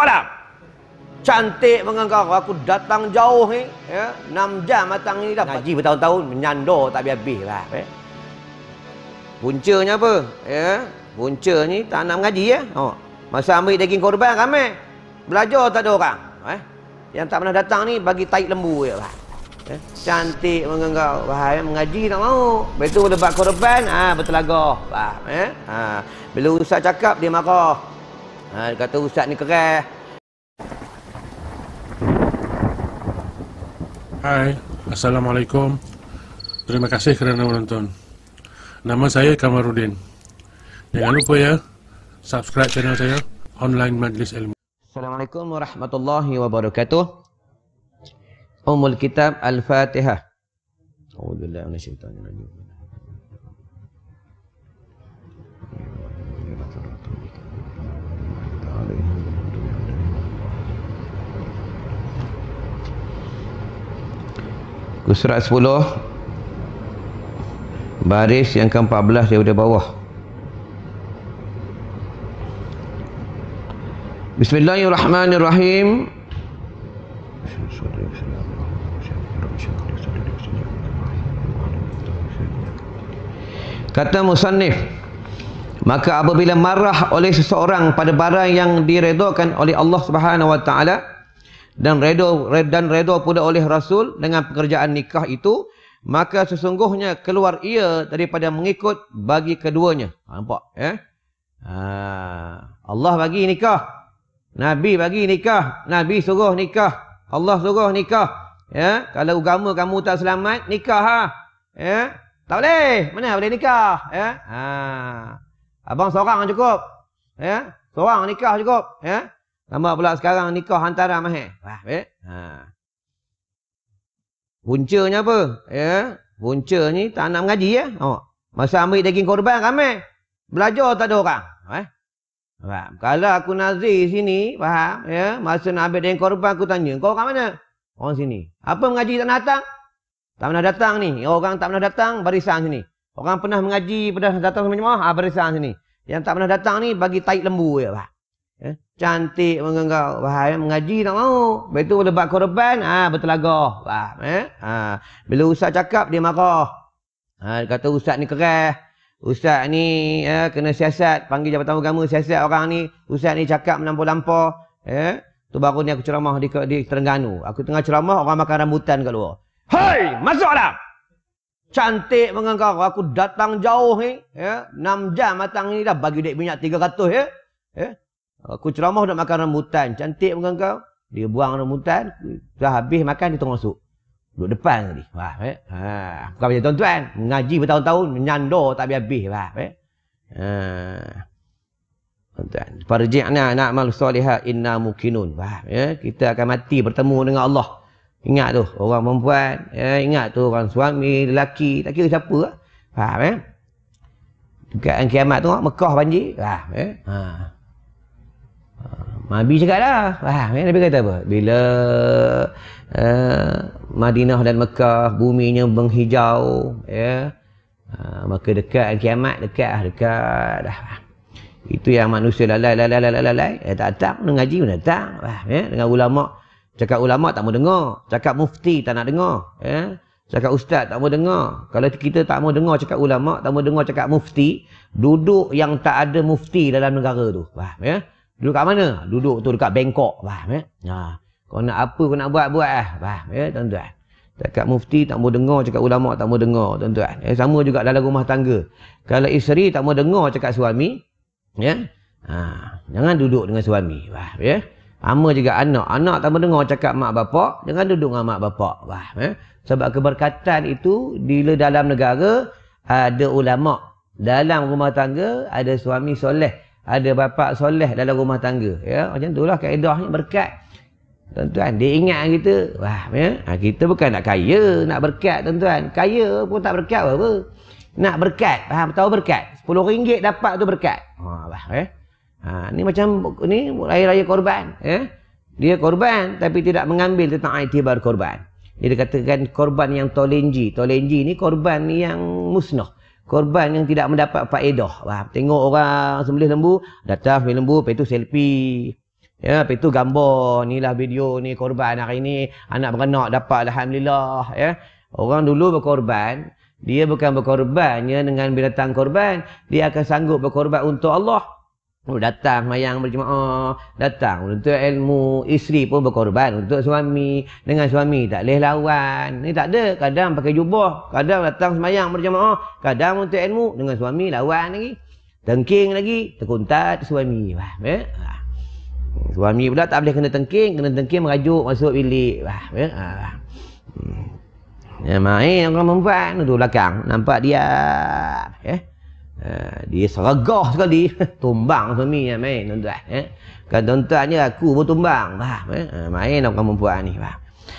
Masuklah. Cantik mengengkau. Aku datang jauh ni, ya. 6 jam datang ni dah. Ngaji bertahun-tahun, menyandor tak habis-habis lah. Puncanya apa? Ya. Punca ni tak nak mengaji ya. Masa ambil daging korban ramai. Belajar tak ada orang. Yang tak pernah datang ni bagi taik lembu je. Cantik mengengkau. Mengaji tak mau. Betul lebat korban, bertelagah. Bila ustaz cakap dia marah. Dia kata ustaz ni keras. Hai, Assalamualaikum. Terima kasih kerana menonton. Nama saya Kamarudin. Jangan lupa ya, subscribe channel saya, Online Majlis Ilmu. Assalamualaikum warahmatullahi wabarakatuh. Ummul Kitab Al-Fatihah. A'udzubillahi minasyaitonir rajim. Surat 10 baris yang ke-14 daripada bawah. Bismillahirrahmanirrahim. Kata musannif, maka apabila marah oleh seseorang pada barang yang diredhakan oleh Allah Subhanahu wa taala dan redha pula oleh Rasul dengan pekerjaan nikah itu, maka sesungguhnya keluar ia daripada mengikut bagi keduanya. Nampak ya? Allah bagi nikah, Nabi bagi nikah, Nabi suruh nikah, Allah suruh nikah. Ya, kalau agama kamu tak selamat, nikah ya. Tak boleh, mana boleh nikah ya? Abang seorang cukup. Ya, seorang nikah cukup ya. Nampak pula sekarang nikah hantaran mahal. Puncanya apa? Ya, punca ni tak nak mengaji ya. Masa ambil daging korban ramai. Belajar tak ada orang. Kalau aku nazir sini, faham ya, masa nak ambil daging korban aku tanya, kau orang mana? Orang sini. Apa mengaji tak nak datang? Tak pernah datang ni. Orang tak pernah datang barisan sini. Orang pernah mengaji, pernah datang sama jemaah, barisan sini. Yang tak pernah datang ni bagi taik lembu je, faham. Cantik mengengkau. Mengaji tak mau. Betul lebat korban, bertelagah. Bila ustaz cakap dia marah. Dia kata ustaz ni keras. Ustaz ni kena siasat. Panggil Jabatan Agama siasat orang ni. Ustaz ni cakap melampau-lampau. Tu baru ni aku ceramah di Terengganu. Aku tengah ceramah, orang makan rambutan kat luar. Hei, masuklah. Cantik mengengkau. Aku datang jauh ni. 6 jam datang ni dah bagi dek minyak 300 ya. Aku ceramah nak makan rambutan. Cantik mengengkau. Dia buang rambutan. Dah habis makan, dia tengok masuk. Duduk depan tadi. Bukan macam tuan-tuan. Mengaji bertahun-tahun. Menyandor tak habis-habis. Tuan-tuan. Farji'na na'mal salihah inna mukinun. Kita akan mati bertemu dengan Allah. Ingat tu. Orang perempuan. Ingat tu. Orang suami, lelaki. Tak kira siapa. Faham dekat kiamat tu. Mekah banjir. Nabi cakap dah. Nabi kata apa? Bila Madinah dan Mekah buminya menghijau, maka dekat kiamat, dekat dah. Itu yang manusia lalai, tak mengaji pun datang. Dengan ulama, cakap ulama tak mau dengar, cakap mufti tak nak dengar, cakap ustaz tak mau dengar. Kalau kita tak mau dengar cakap ulama, tak mau dengar cakap mufti, duduk yang tak ada mufti dalam negara tu. Duduk kat mana? Duduk tu dekat Bangkok. Faham kau nak apa, kau nak buat faham tuan-tuan. Cakap mufti tak mau dengar, cakap ulama tak mau dengar, tuan-tuan. Sama juga dalam rumah tangga. Kalau isteri tak mau dengar cakap suami, jangan duduk dengan suami. Sama juga anak tak mau dengar cakap mak bapak, jangan duduk dengan mak bapak. Sebab keberkatan itu bila dalam negara ada ulama, dalam rumah tangga ada suami soleh, ada bapa soleh dalam rumah tangga. Macam itulah kaedahnya berkat. Tuan-tuan, dia ingat kita. Kita bukan nak kaya, nak berkat tuan-tuan. Kaya pun tak berkat apa. Nak berkat, tahu berkat? RM10 dapat tu berkat. Ni macam ni raya-raya korban. Dia korban tapi tidak mengambil tentang iktibar korban. Dia katakan korban yang tolenji. Tolenji ni korban yang musnah. Korban yang tidak mendapat faedah. Tengok orang sembelih lembu, datang sembelih lembu, lepas itu selfie. Ya, lepas tu gambar, inilah video ni korban hari ni, anak beranak dapat alhamdulillah, ya. Orang dulu berkorban, dia bukan berkorbannya dengan binatang korban, dia akan sanggup berkorban untuk Allah. Datang mayang berjemaah, datang untuk ilmu, isteri pun berkorban untuk suami, dengan suami tak boleh lawan. Ni tak ada, kadang pakai jubah, kadang datang semayang berjemaah, kadang untuk ilmu, dengan suami lawan lagi. Tengking lagi, terkuntat suami. Faham, ya? Suami pula tak boleh kena tengking merajuk masuk bilik. Faham, ya? Ya, main orang perempuan tu belakang, nampak dia, ya? Dia seragah sekali. Tumbang suami yang main tuan-tuan, ya? Kan tuan-tuannya aku pun tumbang. Faham, ya? Main orang perempuan ni. Faham?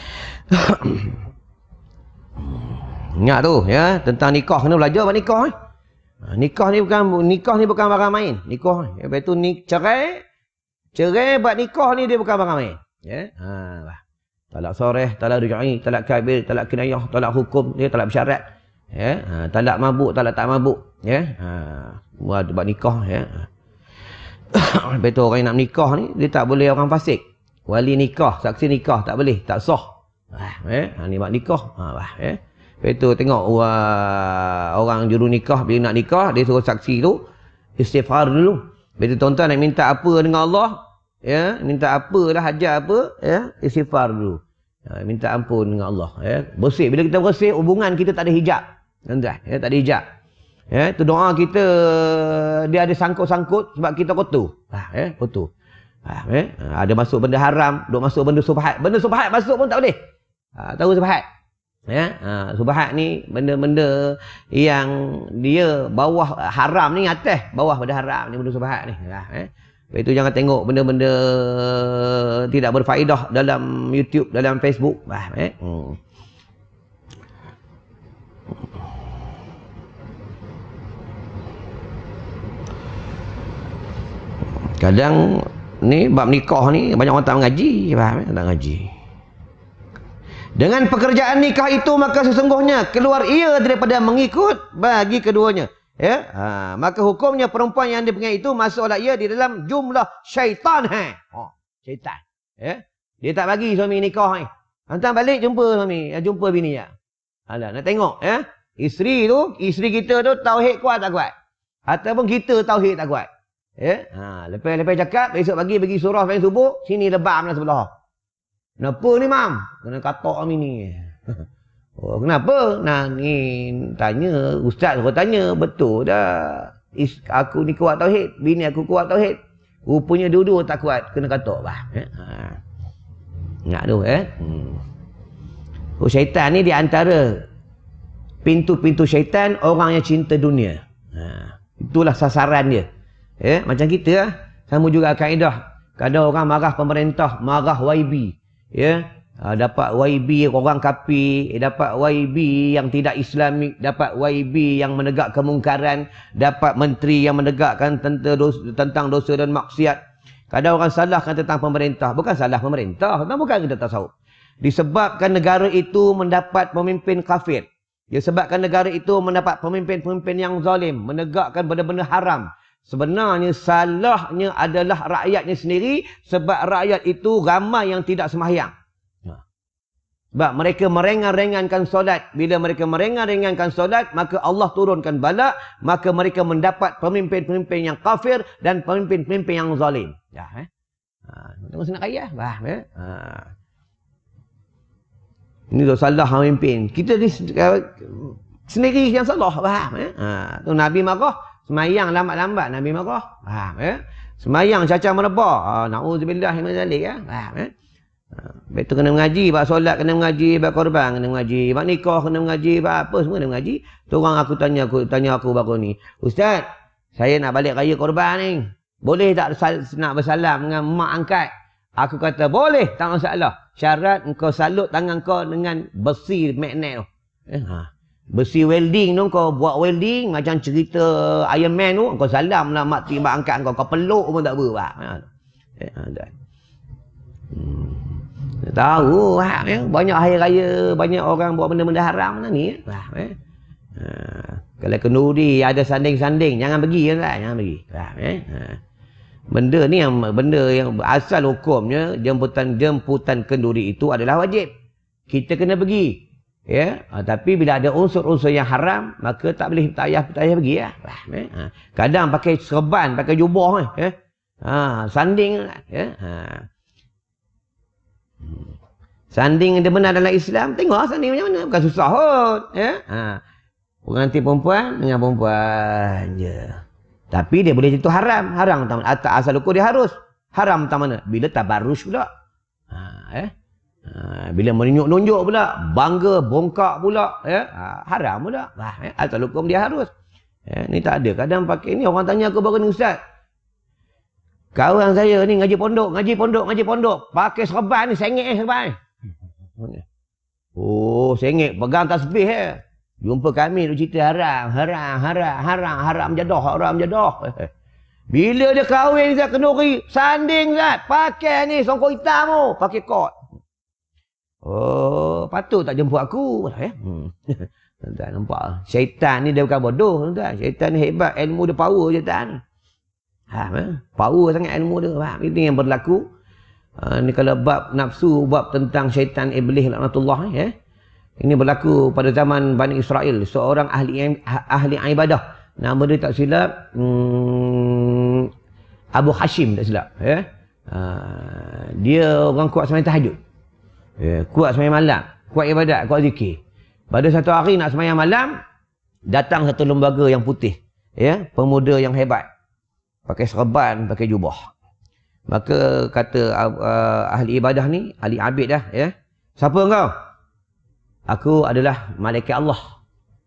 Ingat tu, ya, tentang nikah, kena belajar apa nikah. Nikah ni bukan barang main. Nikah ni, lepas tu cerai buat nikah ni dia bukan barang main, ya. Talak soreh, talak rujui, talak kabir, talak kinayah, talak hukum, dia talak bersyarat, ya. Talak mabuk, talak tak mabuk, ya. Buat nikah, ya. Lepas tu orang yang nak nikah ni dia tak boleh orang fasik. Wali nikah, saksi nikah tak boleh, tak sah. Ni buat nikah, ya. Lepas tu tengok orang juru nikah bila nak nikah, dia suruh saksi tu istighfar dulu. Lepas tu tuan-tuan nak minta apa dengan Allah, ya, minta apalah hajat apa, ya, istighfar dulu. Minta ampun dengan Allah, ya. Bersih, bila kita bersih hubungan kita tak ada hijab. Tuan-tuan, ya, tak ada hijab. Ya, tu doa kita dia ada sangkut-sangkut sebab kita kotor. Ya, kotor. Ya, ada masuk benda haram, duk masuk benda subhat. Benda subhat masuk pun tak boleh. Tahu subhat? Ya, subhat ni benda-benda yang dia bawah haram ni, atas bawah pada haram ni, benda subhat ni. Lepas itu jangan tengok benda-benda tidak berfaedah dalam YouTube, dalam Facebook. Kadang ni bab nikah ni banyak orang tak mengaji, faham? Tak mengaji. Dengan pekerjaan nikah itu maka sesungguhnya keluar ia daripada mengikut bagi keduanya. Ya, maka hukumnya perempuan yang dipengai itu masuklah ia di dalam jumlah syaitan. Syaitan. Ya, dia tak bagi suami nikah ni. Hantar balik jumpa suami, jumpa bini ya. Alah, nak tengok, ya. Isteri kita tu tauhid kuat tak kuat? Ataupun kita tauhid tak kuat? Ya, lepas cakap besok pagi bagi surah sampai subuh, sini lebam lah sebelah. Kenapa ni mam? Kena katok kami ni. Oh, kenapa? Nah, ni tanya, ustaz aku tanya, betul dah. Aku ni kuat tauhid, bini aku kuat tauhid. Rupanya dua-dua tak kuat, kena katok bah. Ingat tu, Oh, syaitan ni di antara pintu-pintu syaitan orang yang cinta dunia. Itulah sasaran dia. Macam kita, sama juga kaedah. Kadang orang marah pemerintah, marah YB. Ya, dapat YB orang kafir, dapat YB yang tidak Islamik, dapat YB yang menegak kemungkaran, dapat menteri yang menegakkan tentang dosa dan maksiat. Kadang orang salahkan tentang pemerintah, bukan salah pemerintah, bukan kita tasawuf. Disebabkan negara itu mendapat pemimpin kafir. Disebabkan negara itu mendapat pemimpin-pemimpin yang zalim, menegakkan benda-benda haram. Sebenarnya salahnya adalah rakyatnya sendiri, sebab rakyat itu ramai yang tidak sembahyang. Sebab mereka meringan-ringankan solat. Bila mereka meringan-ringankan solat, maka Allah turunkan bala, maka mereka mendapat pemimpin-pemimpin yang kafir dan pemimpin-pemimpin yang zalim. Ya, tengok nak kaya, faham ya? Ini tu salah pemimpin. Kita sendiri yang salah, faham ya? Tu Nabi marah. Semayang lambat-lambat Nabi marah. Faham ya? Semayang caca merebah. Na'udzubillah min zalik ya. Faham ya? Betul kena mengaji, bab solat kena mengaji, bab korban kena mengaji, bab nikah kena mengaji, bab apa semua kena mengaji. Tu orang aku tanya aku baru ni. Ustaz, saya nak balik raya korban ni. Boleh tak nak bersalam dengan mak angkat? Aku kata boleh, tak masalah. Syarat engkau salut tangan kau dengan besi magnet tu. Besi welding tu, kau buat welding macam cerita Iron Man tu, kau salam lah mak angkat kau peluk pun tak apa. Tahu ya? Banyak hari raya, banyak orang buat benda-benda haram mana ni. Kalau kenduri ada sanding-sanding, jangan pergi kan? Jangan pergi. Benda ni benda yang asal hukumnya jemputan kenduri itu adalah wajib. Kita kena pergi. Ya, tapi bila ada unsur-unsur yang haram, maka tak payah pergi lah. Kadang pakai serban, pakai jubah sanding ya. Sanding dia benar dalam Islam, tengok sanding macam mana, bukan susah pun ya. Pengantin perempuan dengan perempuan je. Tapi dia boleh jatuh haram. Haram tak mana? Asal hukum dia harus. Haram tak mana? Bila tabarruj pula. Bila menunjuk-nunjuk pula. Bangga, bongkak pula. Haram pula. Asal hukum dia harus. Ni tak ada. Kadang pakai ni. Orang tanya aku baru ni, Ustaz. Kawan saya ni ngaji pondok. Pakai serban ni. Sengit serban. Oh, sengit. Pegang tasbih Jumpa kami dia cerita haram jadah. Bila dia kahwin Zat kenduri, sanding Zat, pakai ni songkok hitam tu, pakai kot. Oh, patut tak jemput aku. Tuan-tuan nampak. Syaitan ni dia bukan bodoh, tuan-tuan. Syaitan ni hebat, ilmu dia power syaitan. Power sangat ilmu dia. Itu yang berlaku. Ni kalau bab nafsu, bab tentang syaitan iblis laknatullah Ini berlaku pada zaman Bani Israel. Seorang ahli ibadah. Nama dia tak silap. Abu Hashim tak silap. Dia orang kuat semayang tahajud. Kuat semayang malam. Kuat ibadat, kuat zikir. Pada satu hari nak semayang malam, datang satu lembaga yang putih. Pemuda yang hebat. Pakai serban, pakai jubah. Maka kata ahli ibadah ni, ahli abid dah. Siapa engkau? Aku adalah malaikat Allah.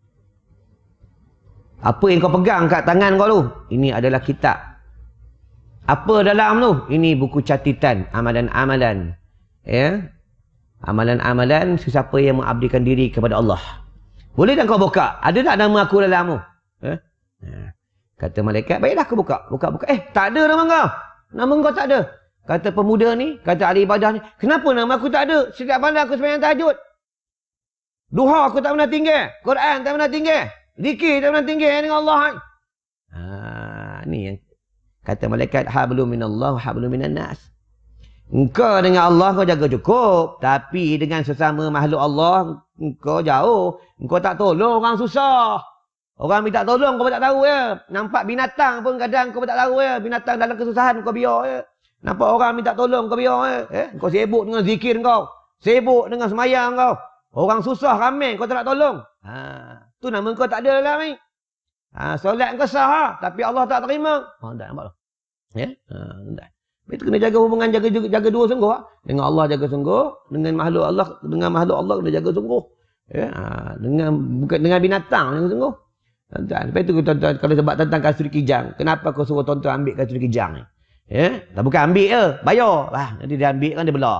Apa yang kau pegang kat tangan kau tu? Ini adalah kitab. Apa dalam tu? Ini buku catatan amalan-amalan. Amalan-amalan sesiapa yang mengabdikan diri kepada Allah. Boleh tak kau buka? Ada tak nama aku dalam tu? Kata malaikat, baiklah aku buka. Buka. Tak ada nama kau. Nama kau tak ada. Kata pemuda ni, kata ahli ibadah ni, kenapa nama aku tak ada? Setiap malam aku sembahyang tahajud. Duha aku tak pernah tinggal. Quran tak pernah tinggal. Zikir tak pernah tinggal dengan Allah. Ni yang kata malaikat, hablum minallah, hablum minan nas. Engkau dengan Allah kau jaga cukup. Tapi dengan sesama makhluk Allah, engkau jauh. Engkau tak tolong orang susah. Orang minta tolong kau tak tahu Nampak binatang pun kadang kau tak tahu Binatang dalam kesusahan kau biar Nampak orang minta tolong kau biar Kau sibuk dengan zikir kau. Sibuk dengan semayang kau. Orang susah ramai kau tak nak tolong. Tu nama kau tak ada lah ni. Solat kau sah tapi Allah tak terima. Tak nampak tak? Tak. Itu kena jaga hubungan, jaga dua sungguh. Dengan Allah jaga sungguh, dengan makhluk Allah kena jaga sungguh. Dengan binatang jaga sungguh. Tuan-tuan, lepas itu tuan-tuan kalau sebab tentang kasuri kijang, kenapa kau suruh tuan-tuan ambil kasuri kijang ni? Tak bukan ambil je, bayar. Nanti dia ambil kan dia belah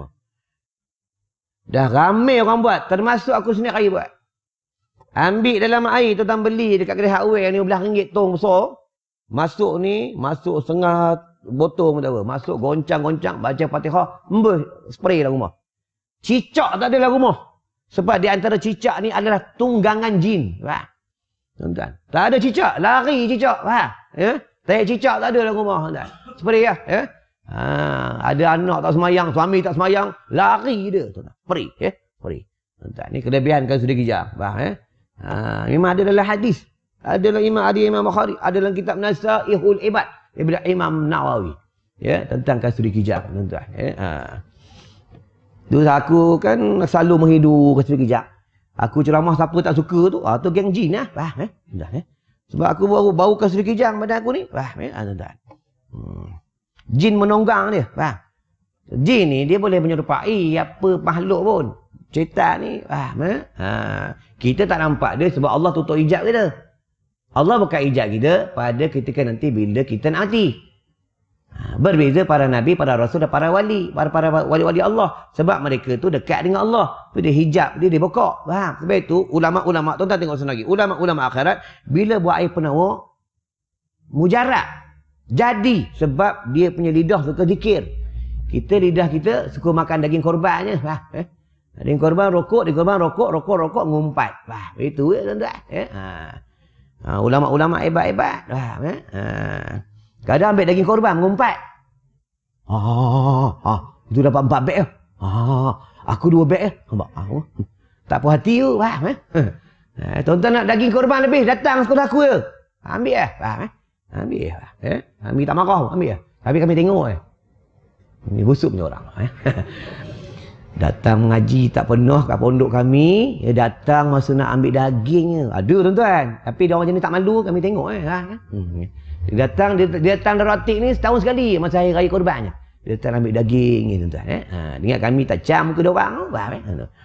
Dah ramai orang buat, termasuk aku sendiri buat. Ambil dalam air, tuan-tuan beli dekat kedai hardware ni RM12 tong besar. Masuk setengah botol pun tak apa. Masuk goncang-goncang, baca Fatihah, spray dalam rumah. Cicak tak ada dalam rumah. Sebab di antara cicak ni adalah tunggangan jin. Tuan-tuan, tak ada cicak, lari cicak. Tak cicak tak ada dalam rumah. Spray lah. Ada anak tak semayang, suami tak semayang, lari dia. Free. Tuan-tuan, ni kelebihan kan sudah kijang. Memang ada dalam hadis. Ada dalam Imam Bukhari. Ada dalam kitab Nasaihul Ibad. Daripada Imam Nawawi. Tentang kasuri kijang. Tuan-tuan. Dulu aku kan selalu menghidu kasuri kijang. Aku ceramah siapa tak suka tu. Tu geng jin lah. Sebab aku bau kasuri kijang pada aku ni. Tuan-tuan. Jin menonggang dia. Jin ni dia boleh menyerupai apa makhluk pun. Syaitan ni. Kita tak nampak dia sebab Allah tutup hijab kita. Allah buka hijab kita pada ketika nanti bila kita nak mati. Berbeza para nabi, para rasul dan para wali. Para wali-wali Allah. Sebab mereka tu dekat dengan Allah. Tu dia hijab dia buka. Sebab itu ulama-ulama, tuan-tuan tengok senang lagi. Ulama-ulama akhirat bila buat air penawar mujarab. Jadi sebab dia punya lidah suka zikir. Lidah kita suka makan daging korbannya. Daging korban rokok, rokok ngumpat. Itu tuan-tuan. Ulama-ulama hebat-hebat. Kadang ambil daging korban, mengumpat. Itu dapat 4 beg. Aku 2 beg. Tak puas hati tu, faham? Tuan-tuan nak daging korban lebih, datang sekolah aku je. Ambil lah, faham? Ambil lah. Ambil tak marah, ambil lah. Tapi kami tengok Ini busuk punya orang. Datang mengaji tak penuh kat pondok kami, dia datang masa nak ambil dagingnya. Ada tuan-tuan. Tapi dia orang macam ni tak malu, kami tengok Dia datang Darotik ni setahun sekali masa hari raya korbannya. Dia datang ambil daging ni tuan-tuan. Ingat kami tak cam ke dia orang, faham?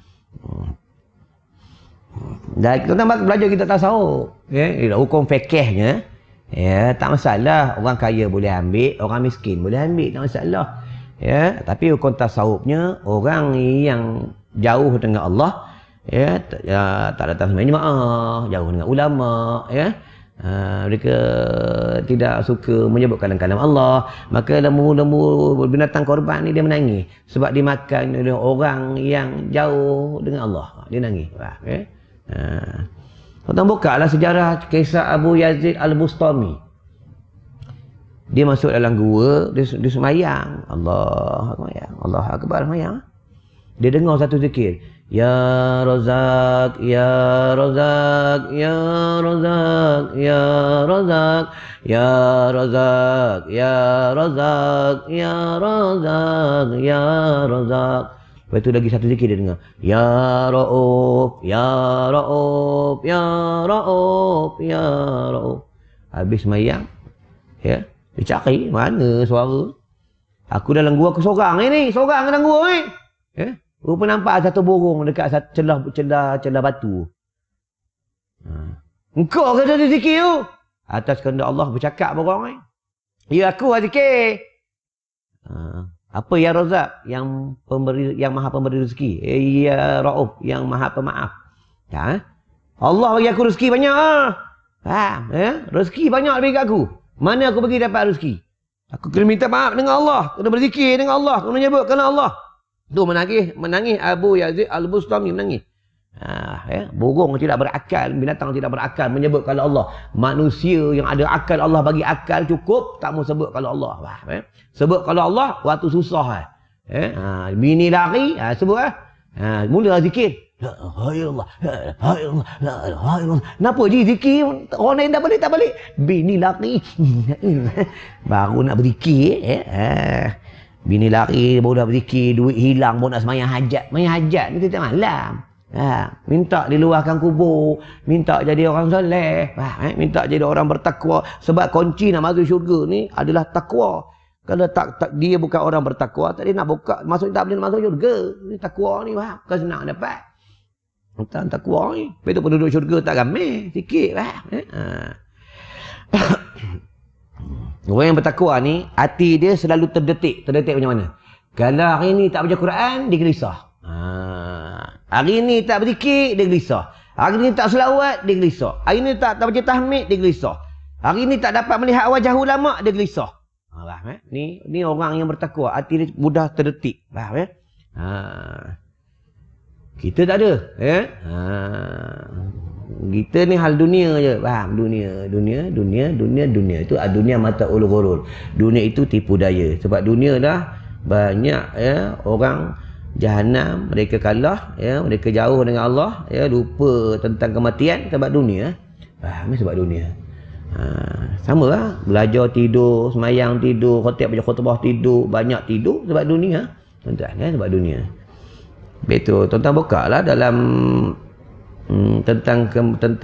Dan tuan-tuan belajar kita tasawuf. Hukum fikihnya, tak masalah. Orang kaya boleh ambil, orang miskin boleh ambil, tak masalah. Tapi hukum tasawufnya, orang yang jauh dengan Allah, tak datang sembahyang jemaah, jauh dengan ulama, mereka tidak suka menyebut kalam-kalam Allah, maka lembu-lembu binatang korban ni dia menangis sebab dimakan oleh orang yang jauh dengan Allah. Dia nangis. Tuan-tuan buka lah sejarah kisah Abu Yazid Al-Bustami. Dia masuk dalam gua, dia semayang. Allah Akbar semayang. Dia dengar satu zikir. Ya Razak, Ya Razak, Ya Razak, Ya Razak, Ya Razak, Ya Razak, Ya Razak, Ya Razak. Lepas tu lagi satu zikir dia dengar. Ya Ra'uf, Ya Ra'uf, Ya Ra'uf, Ya Ra'uf. Habis semayang, dia cari mana suara. Aku dalam gua aku seorang ni, seorang dalam gua ni. Rupa nampak satu burung dekat celah batu. Engkau kata dia zikir tu. Atas kehendak Allah bercakap burung ni. Ya aku zikir. Apa ya Razak, yang pemberi, yang maha pemberi rezeki. Ya Rauf, yang maha pemaaf. Allah bagi aku rezeki banyak. Rezeki banyak bagi aku. Mana aku pergi dapat rezeki? Aku kena minta maaf dengan Allah, kena berzikir dengan Allah, kena menyebutkan Allah. Tu menangis Abu Yazid Al-Bustami menangis. Burung tidak berakal, binatang tidak berakal menyebut kalau Allah. Manusia yang ada akal, Allah bagi akal cukup, tak mau sebut kalau Allah. Sebut kalau Allah waktu susah. Bini lari, sebut mula zikir. La ilaha illallah, la ilaha illallah. Kenapa je zikir? Orang lain dah balik, tak balik. Bini lari. Baru nak berzikir. Bini lari, baru dah berzikir. Duit hilang, baru nak semayang hajat. Semayang hajat ni setiap malam. Minta diluahkan kubur. Minta jadi orang soleh. Minta jadi orang bertakwa. Sebab kunci nak masuk syurga ni adalah takwa. Kalau tak dia bukan orang bertakwa, tak dia nak buka, maksudnya tak boleh masuk syurga. Ni takwa ni, bukan senang dapat. Tentang takwa ni. Lepas tu penduduk syurga tak ramai. Sikit Orang yang bertakwa ni, hati dia selalu terdetik. Terdetik macam mana? Kalau hari ni tak baca Quran, dia gelisah. Hari ni tak berzikir, dia gelisah. Hari ni tak selawat, dia gelisah. Hari ni tak baca tahmid, dia gelisah. Hari ni tak dapat melihat wajah ulama, dia gelisah. Ni orang yang bertakwa. Hati dia mudah terdetik. Kita tak ada. Kita ni hal dunia je. Faham? Dunia. Itu dunia mata ul ghurur. Dunia itu tipu daya. Sebab dunia dah banyak orang Jahanam, mereka kalah, mereka jauh dengan Allah, lupa tentang kematian sebab dunia. Sebab dunia. Sama lah, belajar tidur, semayang tidur, khotib baca khutbah tidur, banyak tidur sebab dunia. Tuan-tuan, sebab dunia. Betul, tuan-tuan buka lah dalam tentang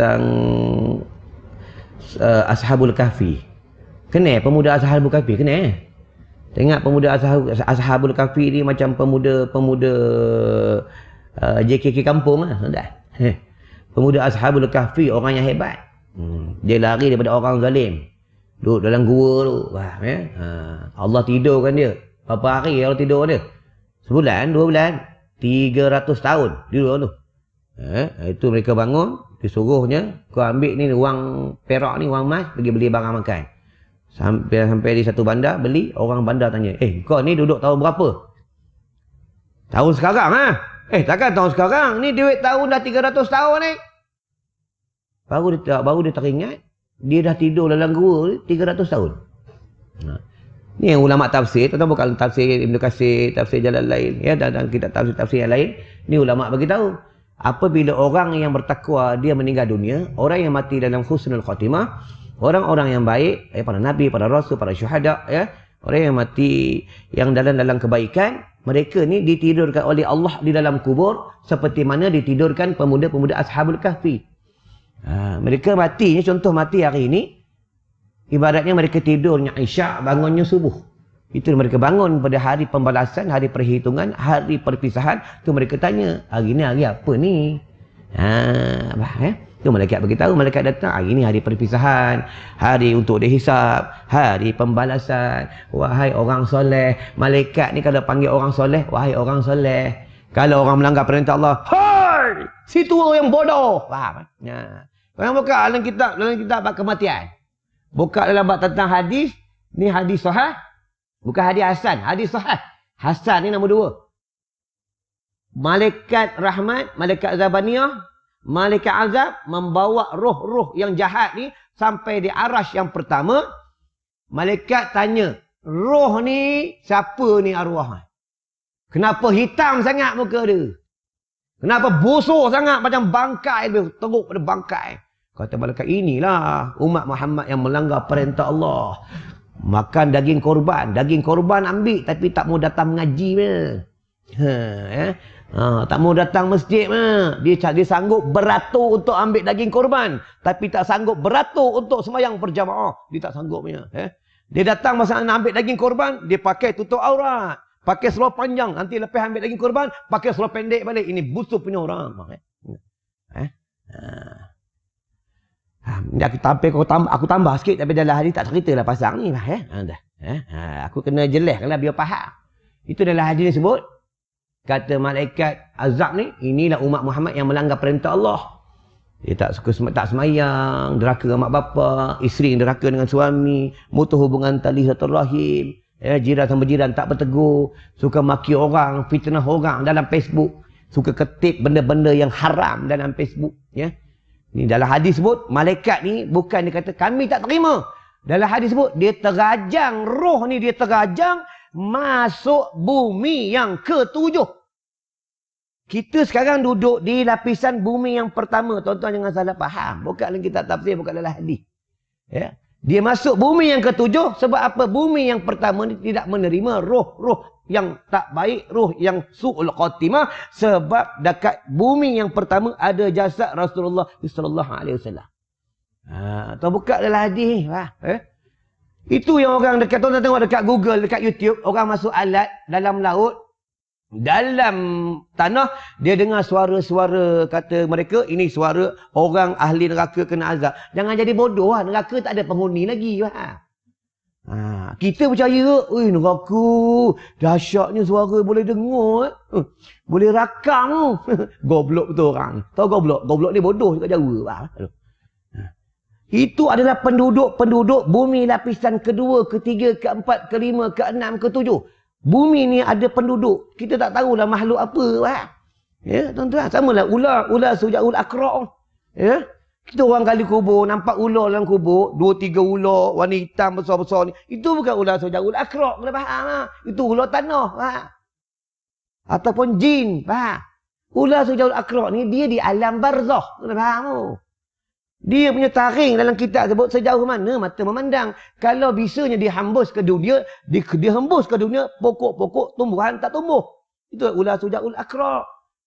Ashabul Kahfi. Kenal pemuda Ashabul Kahfi? Kenal? Tengok pemuda Ashabul Kahfi ni macam pemuda JKK kampung lah. Pemuda Ashabul Kahfi orang yang hebat. Dia lari daripada orang zalim. Duduk dalam gua tu. Allah tidurkan dia. Berapa hari Allah tidur dia? Sebulan, 2 bulan, 300 tahun tidur tu. Itu mereka bangun, disuruhnya kau ambil ni wang perak ni, wang emas, pergi beli barang makan. Sampai di satu bandar beli, orang bandar tanya, kau ni duduk tahun berapa? Tahun sekarang takkan tahun sekarang, ni duit tahun dah 300 tahun ni. Baru dia teringat, dia dah tidur dalam gua 300 tahun. Ni yang ulama tafsir, tuan-tuan bukan tafsir Ibn Katsir, tafsir Jalalain, ya, dan kitab tafsir yang lain. Ni ulama bagi tahu. Apabila orang yang bertakwa dia meninggal dunia, orang yang mati dalam husnul khatimah, orang-orang yang baik, para nabi, para rasul, para syuhada, ya, orang yang mati yang dalam kebaikan, mereka ni ditidurkan oleh Allah di dalam kubur seperti mana ditidurkan pemuda-pemuda Ashabul Kahfi. Mereka matinya, contoh mati hari ini, ibaratnya mereka tidurnya Isyak, bangunnya subuh. Itu mereka bangun pada hari pembalasan, hari perhitungan, hari perpisahan. Tu mereka tanya, hari ni hari apa ni? Tu malaikat beritahu, malaikat datang, hari ni hari perpisahan, hari untuk dihisap, hari pembalasan. Wahai orang soleh, malaikat ni kalau panggil orang soleh, wahai orang soleh. Kalau orang melanggar perintah Allah, hai, situ orang yang bodoh. Faham? Orang buka dalam kitab bab kematian. Buka dalam bab tentang hadis, ni hadis sahih, bukan hadis hasan, hadis sahih. Hasan ni nombor 2. Malaikat rahmat, malaikat zabaniyah, malaikat azab membawa roh-roh yang jahat ni sampai di arasy yang pertama. Malaikat tanya, roh ni siapa ni arwah? Kenapa hitam sangat muka dia? Kenapa busuk sangat macam bangkai dia, teruk pada bangkai? Kata malaikat, inilah umat Muhammad yang melanggar perintah Allah. Makan daging korban. Daging korban ambil tapi tak mau datang mengaji punya. Tak mau datang masjid punya. Dia sanggup beratur untuk ambil daging korban, tapi tak sanggup beratur untuk sembahyang berjamaah. Dia tak sanggup punya. Dia datang masa nak ambil daging korban, dia pakai tutup aurat, pakai seluar panjang. Nanti lepas ambil daging korban, pakai seluar pendek balik. Ini busuk punya orang. Aku tambah sikit, tapi dalam hadis tak cerita lah pasal ni. Aku kena jelaskan lah biar faham. Itu dalam hadis ni sebut, kata malaikat azab ni, inilah umat Muhammad yang melanggar perintah Allah. Dia tak semayang, deraka dengan mak bapa, isteri yang deraka dengan suami, mutuh hubungan tali silaturahim, jiran sama jiran tak bertegur, suka maki orang, fitnah orang dalam Facebook, suka ketik benda-benda yang haram dalam Facebook. Ni dalam hadis sebut, malaikat ni bukan dia kata kami tak terima. Dalam hadis sebut, dia terajang, roh ni dia terajang masuk bumi yang ke-7. Kita sekarang duduk di lapisan bumi yang pertama. Tuan-tuan jangan salah faham. Bukan dalam kitab tafsir, bukan dalam hadis. Dia masuk bumi yang ke-7 sebab apa? Bumi yang pertama ni tidak menerima roh-roh yang tak baik, roh yang su'ul khatimah, sebab dekat bumi yang pertama ada jasad Rasulullah sallallahu alaihi wasallam. Tuan buka dalam hadis. Itu yang orang dekat, tuan tengok dekat Google, dekat YouTube, orang masuk alat dalam laut, dalam tanah, dia dengar suara-suara, kata mereka, ini suara orang ahli neraka kena azab. Jangan jadi bodoh lah, neraka tak ada penghuni lagi. Kita percaya, neraka, dahsyatnya suara boleh dengar, boleh rakam. Goblok betul orang. Tahu goblok? Goblok ni bodoh juga Jawa. Itu adalah penduduk bumi lapisan kedua, ketiga, keempat, kelima, keenam, ketujuh. Bumi ni ada penduduk. Kita tak tahulah makhluk apa. Tuan-tuan. Samalah ular sujaul akra'. Kita orang kali kubur, nampak ular dalam kubur, 2-3 ular, warna hitam besar-besar ni. Itu bukan ular sujaul akra'. Kena faham. Itu ular tanah. Ataupun jin. Ular sujaul akra' ni, dia di alam barzakh. Kena faham. Dia punya taring dalam kitab sebut sejauh mana mata memandang. Kalau bisanya dihembus ke dunia, dihembus ke dunia, pokok-pokok tumbuhan tak tumbuh. Itu ular sujaul akra'.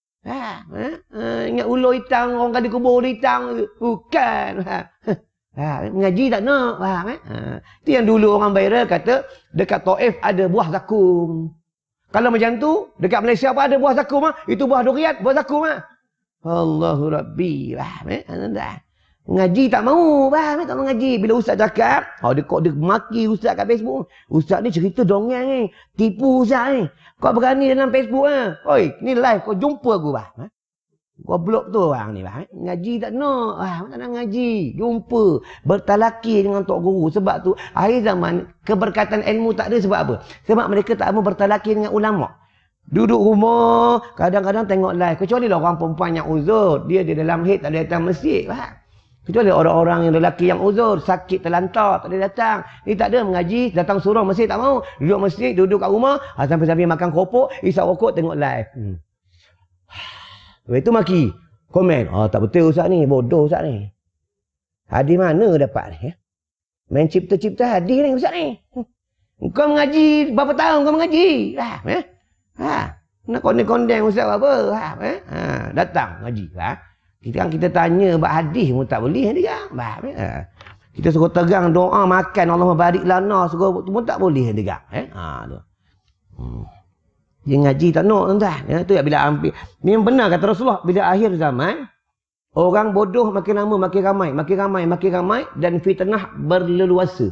Ingat ular hitam, orang kali kubur hitam. Bukan. Mengaji tak nak. Itu yang dulu orang viral kata, dekat Taif ada buah zakum. Kalau macam tu, dekat Malaysia apa ada buah zakum? Itu buah durian, buah zakum. Allahu Rabbi. Ngaji tak mau, tak mau ngaji. Bila ustaz cakap, dia maki ustaz kat Facebook. Ustaz ni cerita dongeng ni, tipu ustaz ni. Kau berani dalam Facebook Oi, ni live kau jumpa aku Kau blok tu orang ni Ngaji tak nak, tak nak ngaji. Jumpa, bertalaki dengan tok guru. Sebab tu akhir zaman keberkatan ilmu tak ada sebab apa? Sebab mereka tak mau bertalaki dengan ulama. Duduk rumah, kadang-kadang tengok live. Kecuali lah orang perempuan yang uzur, dia di dalam haid tak ada datang masjid. Kecuali orang-orang yang lelaki yang uzur, sakit, terlantar, tak boleh datang. Ni tak ada mengaji, datang surau masjid tak mau. Duduk masjid, duduk kat rumah, sambil-sambil makan keropok, isap rokok, tengok live. Lepas itu maki, komen. Tak betul Ustaz ni, bodoh Ustaz ni. Hadis mana dapat ni? Main cipta-cipta hadis ni Ustaz ni. Kau mengaji, berapa tahun kau mengaji? Nak kondeng-kondeng Ustaz apa? Datang mengaji. Kita tanya bab hadis pun tak boleh dia. Kita suruh tegang doa makan Allah barik lana suruh pun tak boleh dia. Tu. Dia ngaji tak nak tuan-tuan. Tu ya bila hampir. Memang benar kata Rasulullah bila akhir zaman orang bodoh makin lama makin ramai dan fitnah berleluasa.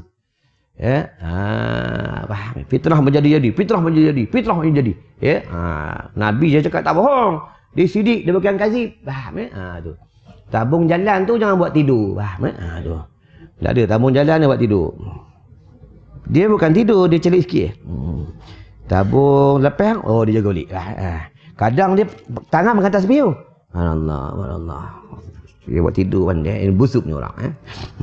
Faham? Fitnah menjadi. Nabi dia cakap tak bohong. Dia sidik, dia bukan kazib. Faham? Tu. Tabung jalan tu jangan buat tidur. Faham? Tu. Tak ada tabung jalan dia buat tidur. Dia bukan tidur, dia celik sikit. Tabung lepang, dia jaga balik. Kadang dia tangan mengatas biu. Allah. Dia buat tidur pandai. Ini busuk ni orang.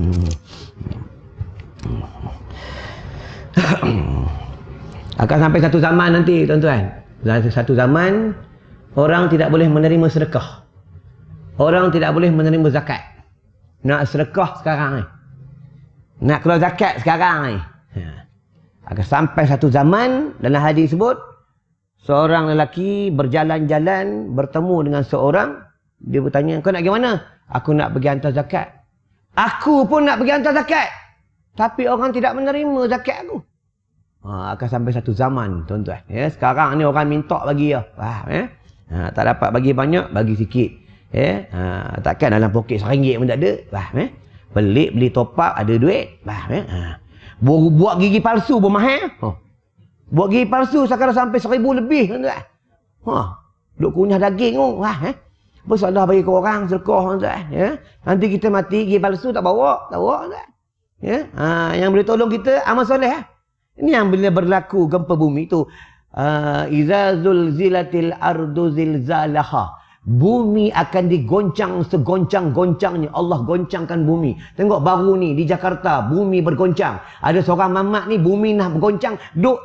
Akan sampai satu zaman nanti tuan-tuan. Satu zaman orang tidak boleh menerima sedekah. Orang tidak boleh menerima zakat. Nak sedekah sekarang ni. Nak keluar zakat sekarang ni. Akan sampai satu zaman dalam hadis sebut seorang lelaki berjalan-jalan bertemu dengan seorang. Dia bertanya, kau nak pergi mana? Aku nak pergi hantar zakat. Aku pun nak pergi hantar zakat. Tapi orang tidak menerima zakat aku. Akan sampai satu zaman tuan-tuan. Sekarang ni orang minta bagi ya. Faham? Tak dapat bagi banyak, bagi sikit. Takkan dalam poket RM1 pun tak ada. Faham? Pelik beli top up ada duit. Faham? Buat gigi palsu pun mahal. Buat gigi palsu sekarang sampai 1,000 lebih tuan-tuan. Duk kunyah daging tu. Apa salah bagi ke orang sedekah tuan-tuan. Nanti kita mati gigi palsu tak bawa tuan-tuan. Yang boleh tolong kita amal soleh. Ini yang bila berlaku gempa bumi tu. Iza zulzilatil ardu zilzalaha. Bumi akan digoncang segoncang-goncangnya. Allah goncangkan bumi. Tengok baru ni di Jakarta bumi bergoncang. Ada seorang mamak ni bumi nak bergoncang.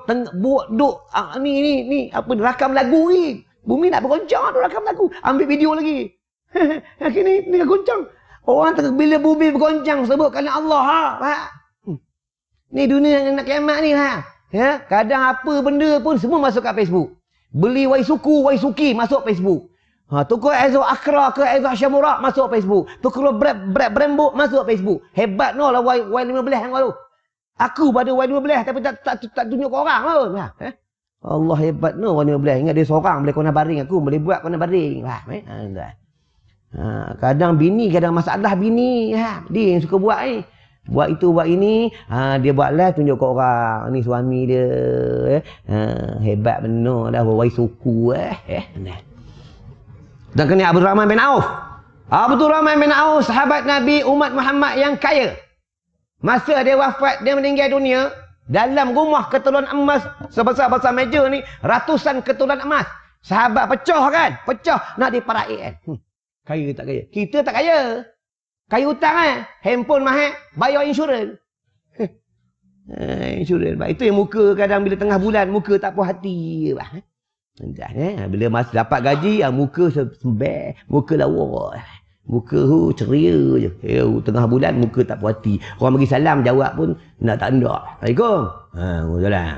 Ni apa rakam lagu ni. Bumi nak bergoncang, duk rakam lagu. Ambil video lagi. Ni goncang. Orang tengok bila bumi bergoncang sebutkan Allah. Ni dunia yang nak kiamat ni. Kadang apa benda pun semua masuk kat Facebook. Beli Waisuki masuk Facebook. Tukar Aizu Akra ke Aizu Syamura masuk Facebook. Tukar Brembo masuk Facebook. Hebat no lah Y15 yang baru. Aku pada Y15 tapi tak tunjuk ke orang pun. Allah hebat no Y15. Ingat dia seorang boleh kena baring aku, boleh buat kena baring. Kadang bini, kadang masalah bini. Dia yang suka buat ni. Buat itu, buat ini. Dia buat live tunjuk ke orang. Ni suami dia. Hebat benar dah. Waisuku. Dan kena Abdurrahman bin Auf. Abdurrahman bin Auf, sahabat Nabi umat Muhammad yang kaya. Masa dia wafat, dia meninggal dunia. Dalam rumah keteluan emas sebesar-besar meja ni, ratusan keteluan emas. Sahabat pecah kan? Pecah nak diparaikan. Kaya tak kaya? Kita tak kaya. Kaya hutang handphone mahal, bayar insurans. Insurans. Itu yang muka kadang bila tengah bulan, muka tak puas hati. Bila masa dapat gaji, muka sembeh, muka lawa. Muka ceria je. Tengah bulan, muka tak puas hati. Orang bagi salam, jawab pun nak tak nak. Assalamualaikum. Salam.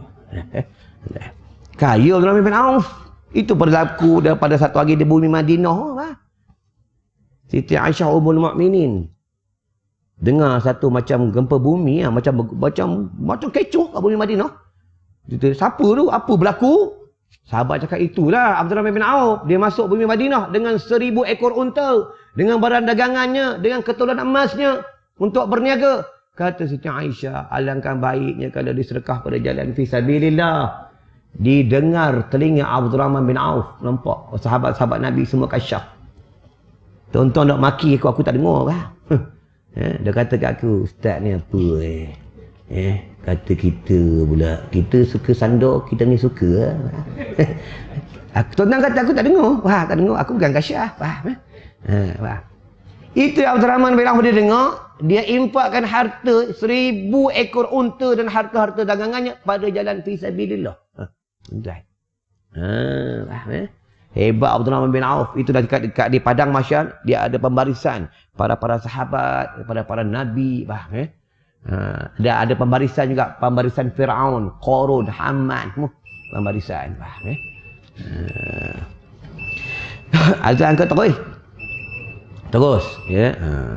Kaya Abdurrahman bin Auf. Itu berlaku daripada satu hari di bumi Madinah. Siti Aisyah Ummul Mukminin dengar satu macam gempa bumi, macam kecoh kat bumi Madinah. Dia siapa tu? Apa berlaku? Sahabat cakap itulah Abdurrahman bin Auf. Dia masuk bumi Madinah dengan 1,000 ekor unta, dengan barang dagangannya, dengan keteluan emasnya untuk berniaga. Kata Siti Aisyah, alangkah baiknya kalau disedekah pada jalan fisabilillah. Didengar telinga Abdurrahman bin Auf. Nampak sahabat-sahabat Nabi semua kasyaf. Tonton nak maki aku tak dengar kan. Dia kata kat aku, ustaz ni apa kata kita pula, kita suka sandor, kita ni suka. Tonton kata aku tak dengar. Tak dengar, aku bukan kasyaf. Faham? Itu Abdul Rahman bin Auf dia dengar, dia infakkan harta 1000 ekor unta dan harta-harta dagangannya pada jalan fisabilillah. Tuan. Hebat Abdul Rahman bin Auf. Itu dah dekat di padang mahsyar, dia ada pembarisan para sahabat, para nabi, ada pembarisan juga, pembarisan Firaun, Qarun, Haman, pembarisan, azan ke terus ya.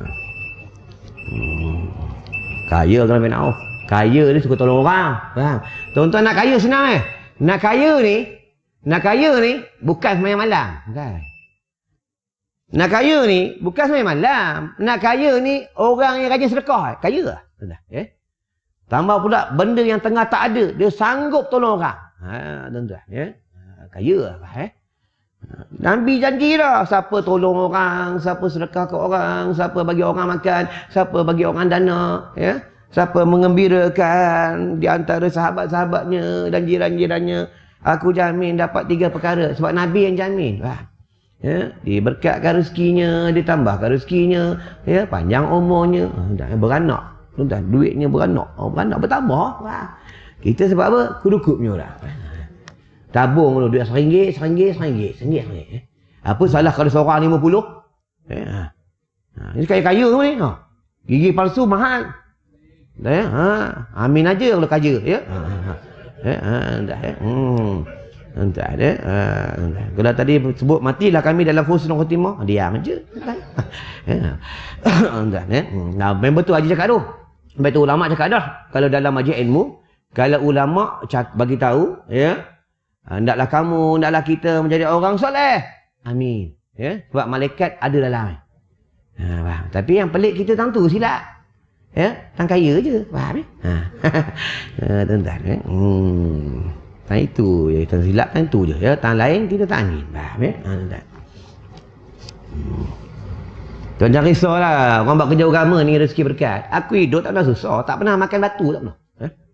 Kaya Abdul Rahman bin Auf. Kaya ni suka tolong orang. Faham? Tuan-tuan nak kaya senang Nak kaya ni bukan sembahyang malam. Bukan. Nak kaya ni bukan sembahyang malam. Nak kaya ni orang yang rajin sedekah. Kaya lah. Tambah pula benda yang tengah tak ada, dia sanggup tolong orang. Tuan-tuan ya. Kaya lah. Nabi janji dah, siapa tolong orang, siapa sedekah ke orang, siapa bagi orang makan, siapa bagi orang dana, ya, siapa mengembirakan di antara sahabat-sahabatnya dan jiran-jirannya, aku jamin dapat 3 perkara, sebab Nabi yang jamin. Ya, diberkatkan rezekinya, ditambahkan rezekinya, ya, panjang umurnya, beranak, tuan-tuan, duitnya beranak bertambah. Kita sebab apa? Kudukup punya orang. Tabung dulu duit RM1. Apa salah kalau seorang 50? Ini kaya-kaya ni. Gigi palsu mahal. Amin aja kalau kaya ya. Kalau tadi sebut matilah kami dalam husnul khatimah, diam aja. Nah, memang betul Haji cakap tu. Betul ulama cakap dah. Kalau dalam majlis ilmu, kalau ulama bagi tahu ya, hendaklah kamu, hendaklah kita menjadi orang soleh. Amin. Ya, sebab malaikat ada dalam. Tapi yang pelik kita tentu silap. Ya, tang kaya je. Faham tuan-tuan Tang itu ya, tang silap tang tu je ya, tang lain kita tak angin. Faham tuan-tuan. Tuan jangan risaulah orang buat kerja agama ni rezeki berkat. Aku hidup tak pernah susah, tak pernah makan batu, tak pernah.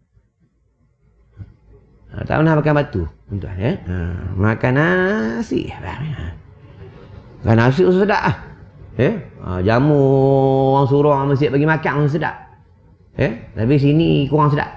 Tak pernah makan batu, tuan ya. Makan nasi. Makan nasi tu sedap ah. Jamu orang suruh orang masjid bagi makan pun sedap. Tapi sini kurang sedap.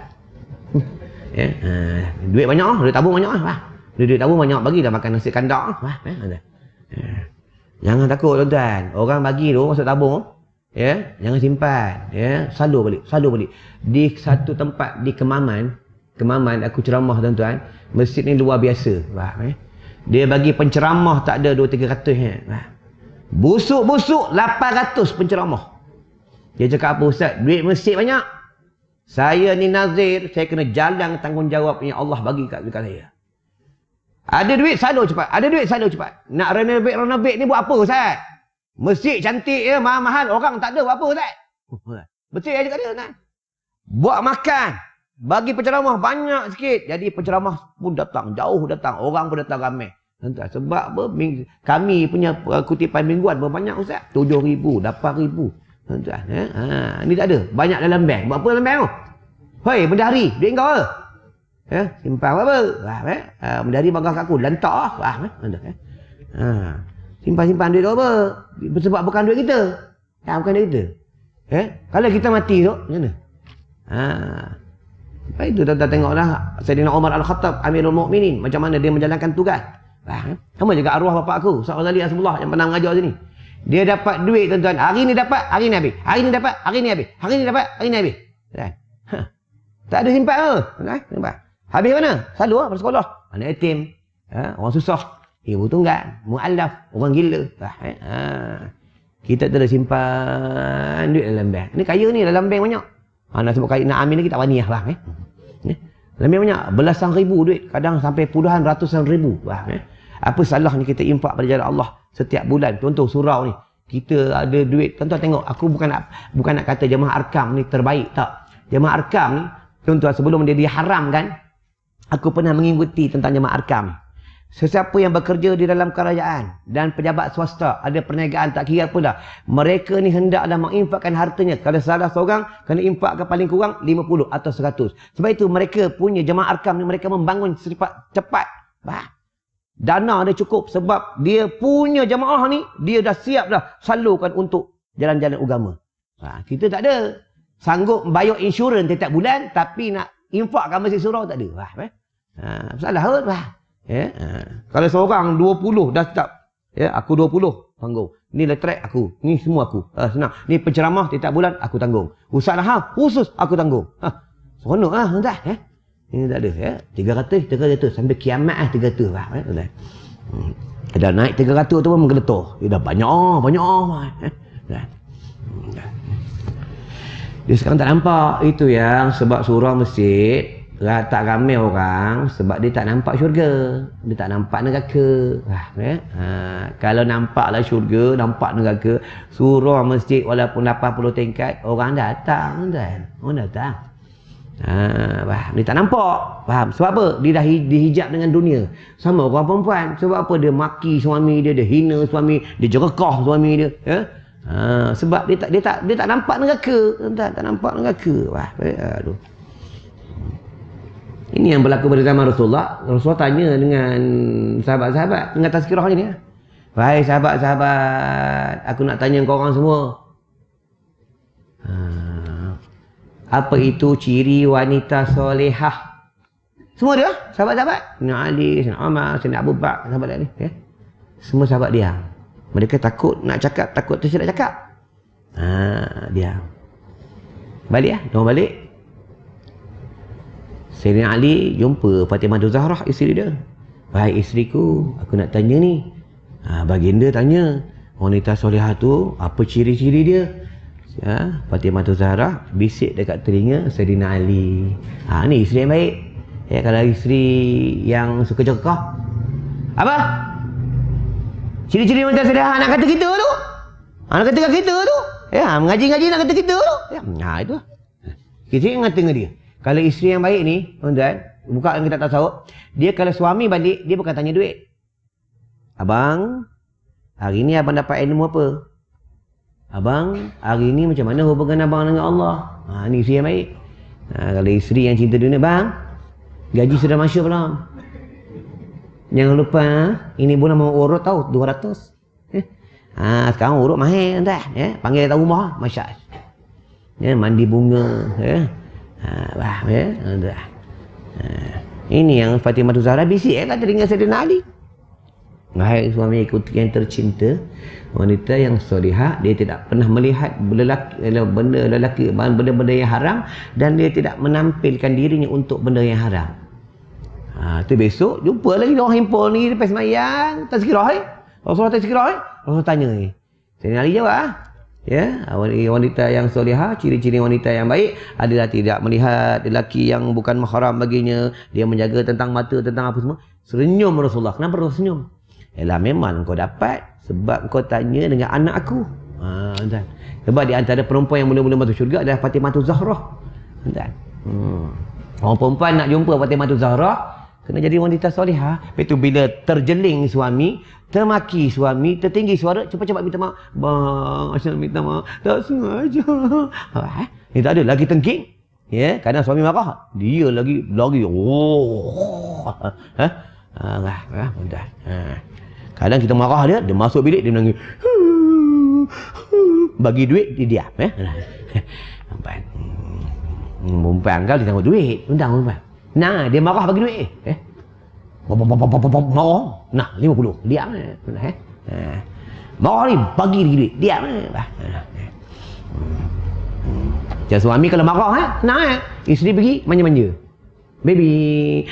Duit banyak ah, duit tabung banyak ah. Duit tabung banyak, bagilah makan nasi kandak ah. Jangan takut tuan-tuan. Orang bagi tu masuk tabung, ya, jangan simpan, ya, salur balik. Di satu tempat di Kemaman aku ceramah tuan-tuan. Masjid ni luar biasa. Dia bagi penceramah tak ada 200-300 Busuk-busuk 800 penceramah. Dia cakap apa ustaz? Duit masjid banyak. Saya ni nazir, saya kena jalan tanggungjawab yang Allah bagi kat saya. Ada duit salur cepat. Nak renovate ni buat apa ustaz? Masjid cantik ya, mahal-mahal, orang tak ada buat apa ustaz? Betul aja kata kan? Buat makan. Bagi penceramah banyak sikit. Jadi penceramah pun datang, jauh datang. Orang pun datang ramai. Sebab apa? Kami punya kutipan mingguan berbanyak ustaz. 7,000, 8,000. Ni tak ada. Banyak dalam bank. Buat apa dalam bank tu? Hoi, bendahari, duit kau ke? Simpan apa? Bendahari bangga kat aku. Lantak lah. Simpan duit tu apa? Sebab bukan duit kita. Bukan duit kita. Kalau kita mati tu, macam mana? Itu tuan-tuan tengoklah Sayyidina Umar Al-Khattab, Amirul Mukminin, macam mana dia menjalankan tugas. Sama juga arwah bapak aku, Ustaz Ghazali Asmullah yang pernah mengajar sini. Dia dapat duit tuan-tuan. Hari ni dapat, hari ni habis. Hari ni dapat, hari ni habis. Hari ni dapat, hari ni habis. Tak ada simpan ke? Habis mana? Selalu lah pada sekolah. Anak yatim, orang susah, ibu tunggal, mu'allaf, orang gila. Kita tak ada simpan duit dalam bank. Ni kaya ni dalam bank banyak. Nak sebut kaya, nak ambil lagi tak wani lah bang. Dalam bank banyak, belasan ribu duit. Kadang sampai puluhan, ratusan ribu. Apa salahnya kita infak pada jalan Allah setiap bulan? Contoh surau ni, kita ada duit. Tuan-tuan tengok, aku bukan nak kata jemaah Arkam ni terbaik, tak. Jemaah Arkam ni, tuan-tuan, sebelum dia diharamkan, aku pernah mengikuti tentang jemaah Arkam ni. Sesiapa yang bekerja di dalam kerajaan dan pejabat swasta, ada perniagaan, tak kira apa dah, mereka ni hendaklah menginfakkan hartanya. Kalau salah seorang, kena infakkan paling kurang 50 atau 100. Sebab itu mereka punya jemaah Arkam ni, mereka membangun cepat. Dana dia cukup sebab dia punya jemaah ni, dia dah siap dah salurkan untuk jalan-jalan agama. Kita tak ada. Sanggup bayar insurans setiap bulan tapi nak infakkan masjid surau tak ada. Salah kot. Kalau seorang 20 dah start. Aku 20 tanggung. Ni letrak aku. Ni semua aku. Senang. Ni penceramah setiap bulan aku tanggung. Ustaz Naham khusus aku tanggung. Seronok lah tuan. Ini tak ada. 300 sampai kiamat 300. Dah naik 300 tu pun menggeletuh. Dah banyak. Dia sekarang tak nampak. Itu yang sebab surau masjid tak ramai orang sebab dia tak nampak syurga. Dia tak nampak neraka. Kalau nampaklah syurga, nampak neraka, surau masjid walaupun 80 tingkat, orang datang tuan. Orang datang. Dia tak nampak. Faham? Sebab apa? Dia dah dihijab dengan dunia. Sama orang perempuan. Sebab apa? Dia maki suami dia, dia hina suami, dia jerekah suami dia. Sebab dia tak nampak neraka. Tak nampak neraka. Aduh. Ini yang berlaku pada zaman Rasulullah. Rasulullah tanya dengan sahabat-sahabat dengan tazkirah ni. Wahai sahabat-sahabat, aku nak tanya kau orang semua. Apa itu ciri wanita solehah? Semua dia, sahabat-sahabat. Sayyidina Ali, Sayyidina Umar, Sayyidina Abu Bakar, sahabat ni. Semua sahabat dia. Mereka takut nak cakap, takut tersilap cakap. Dia. Balik diorang balik. Sayyidina Ali jumpa Fatimah Zahra, isteri dia. Wahai isteriku, aku nak tanya ni. Baginda tanya, wanita solehah tu apa ciri-ciri dia? Fatimah Zahra bisik dekat telinga Sayyidina Ali. Ni isteri yang baik. Kalau isteri yang suka cekah, apa? Ciri-ciri wanita solehah nak kata kita tu. Nak kata kita tu. Mengaji-ngaji nak kata kita tu. Itu. Kita ingat tengah dia. Kalau isteri yang baik ni, tuan-tuan, buka kita tak tahu. Dia kalau suami balik, dia bukan tanya duit. Abang, hari ni abang dapat ilmu apa? Abang, hari ni macam mana hubungan abang dengan Allah? Ni isteri yang baik. Kalau isteri yang cinta dunia, bang, gaji sudah masuk belum? Jangan lupa, ini bulan mau urut tau, 200. Sekarang urut mahal, tuan. Panggil datang rumah, masyarakat. Mandi bunga. Ini yang Fatimah Zahra bisik kata dengan Sayyidina Ali. Wahai suami yang tercinta, wanita yang solihah, dia tidak pernah melihat benda-benda yang haram dan dia tidak menampilkan dirinya untuk benda yang haram. Tu besok jumpa lagi orang himpun ni lepas sembahyang tazkirah Rasulullah tazkirah Rasulullah tanya ni. Sayyidina Ali jawab wanita yang solehah, ciri-ciri wanita yang baik adalah tidak melihat lelaki yang bukan mahram baginya, dia menjaga tentang mata, tentang apa semua. Senyum Rasulullah. Kenapa Rasulullah senyum? Memang kau dapat sebab kau tanya dengan anak aku. Sebab di antara perempuan yang mula-mula masuk syurga adalah Fatimah Zahra. Orang perempuan nak jumpa Fatimah Zahra kena jadi wanita solehah. Itu bila terjeling suami, termaki suami, tertinggi suara, cepat-cepat minta maaf. Bang, asal minta maaf. Tak sengaja. Ini tak ada. Lagi tengking. Kadang suami marah. Dia lagi. Kadang kita marah dia masuk bilik, dia menangis. Bagi duit, dia diam. Perempuan kau dia tangguh duit. Undang perempuan. Nah, dia marah bagi duit. Marah. Nah, 50. Diam. Marah ni bagi duit. Diam. Macam suami kalau marah isteri pergi manja-manja. Baby.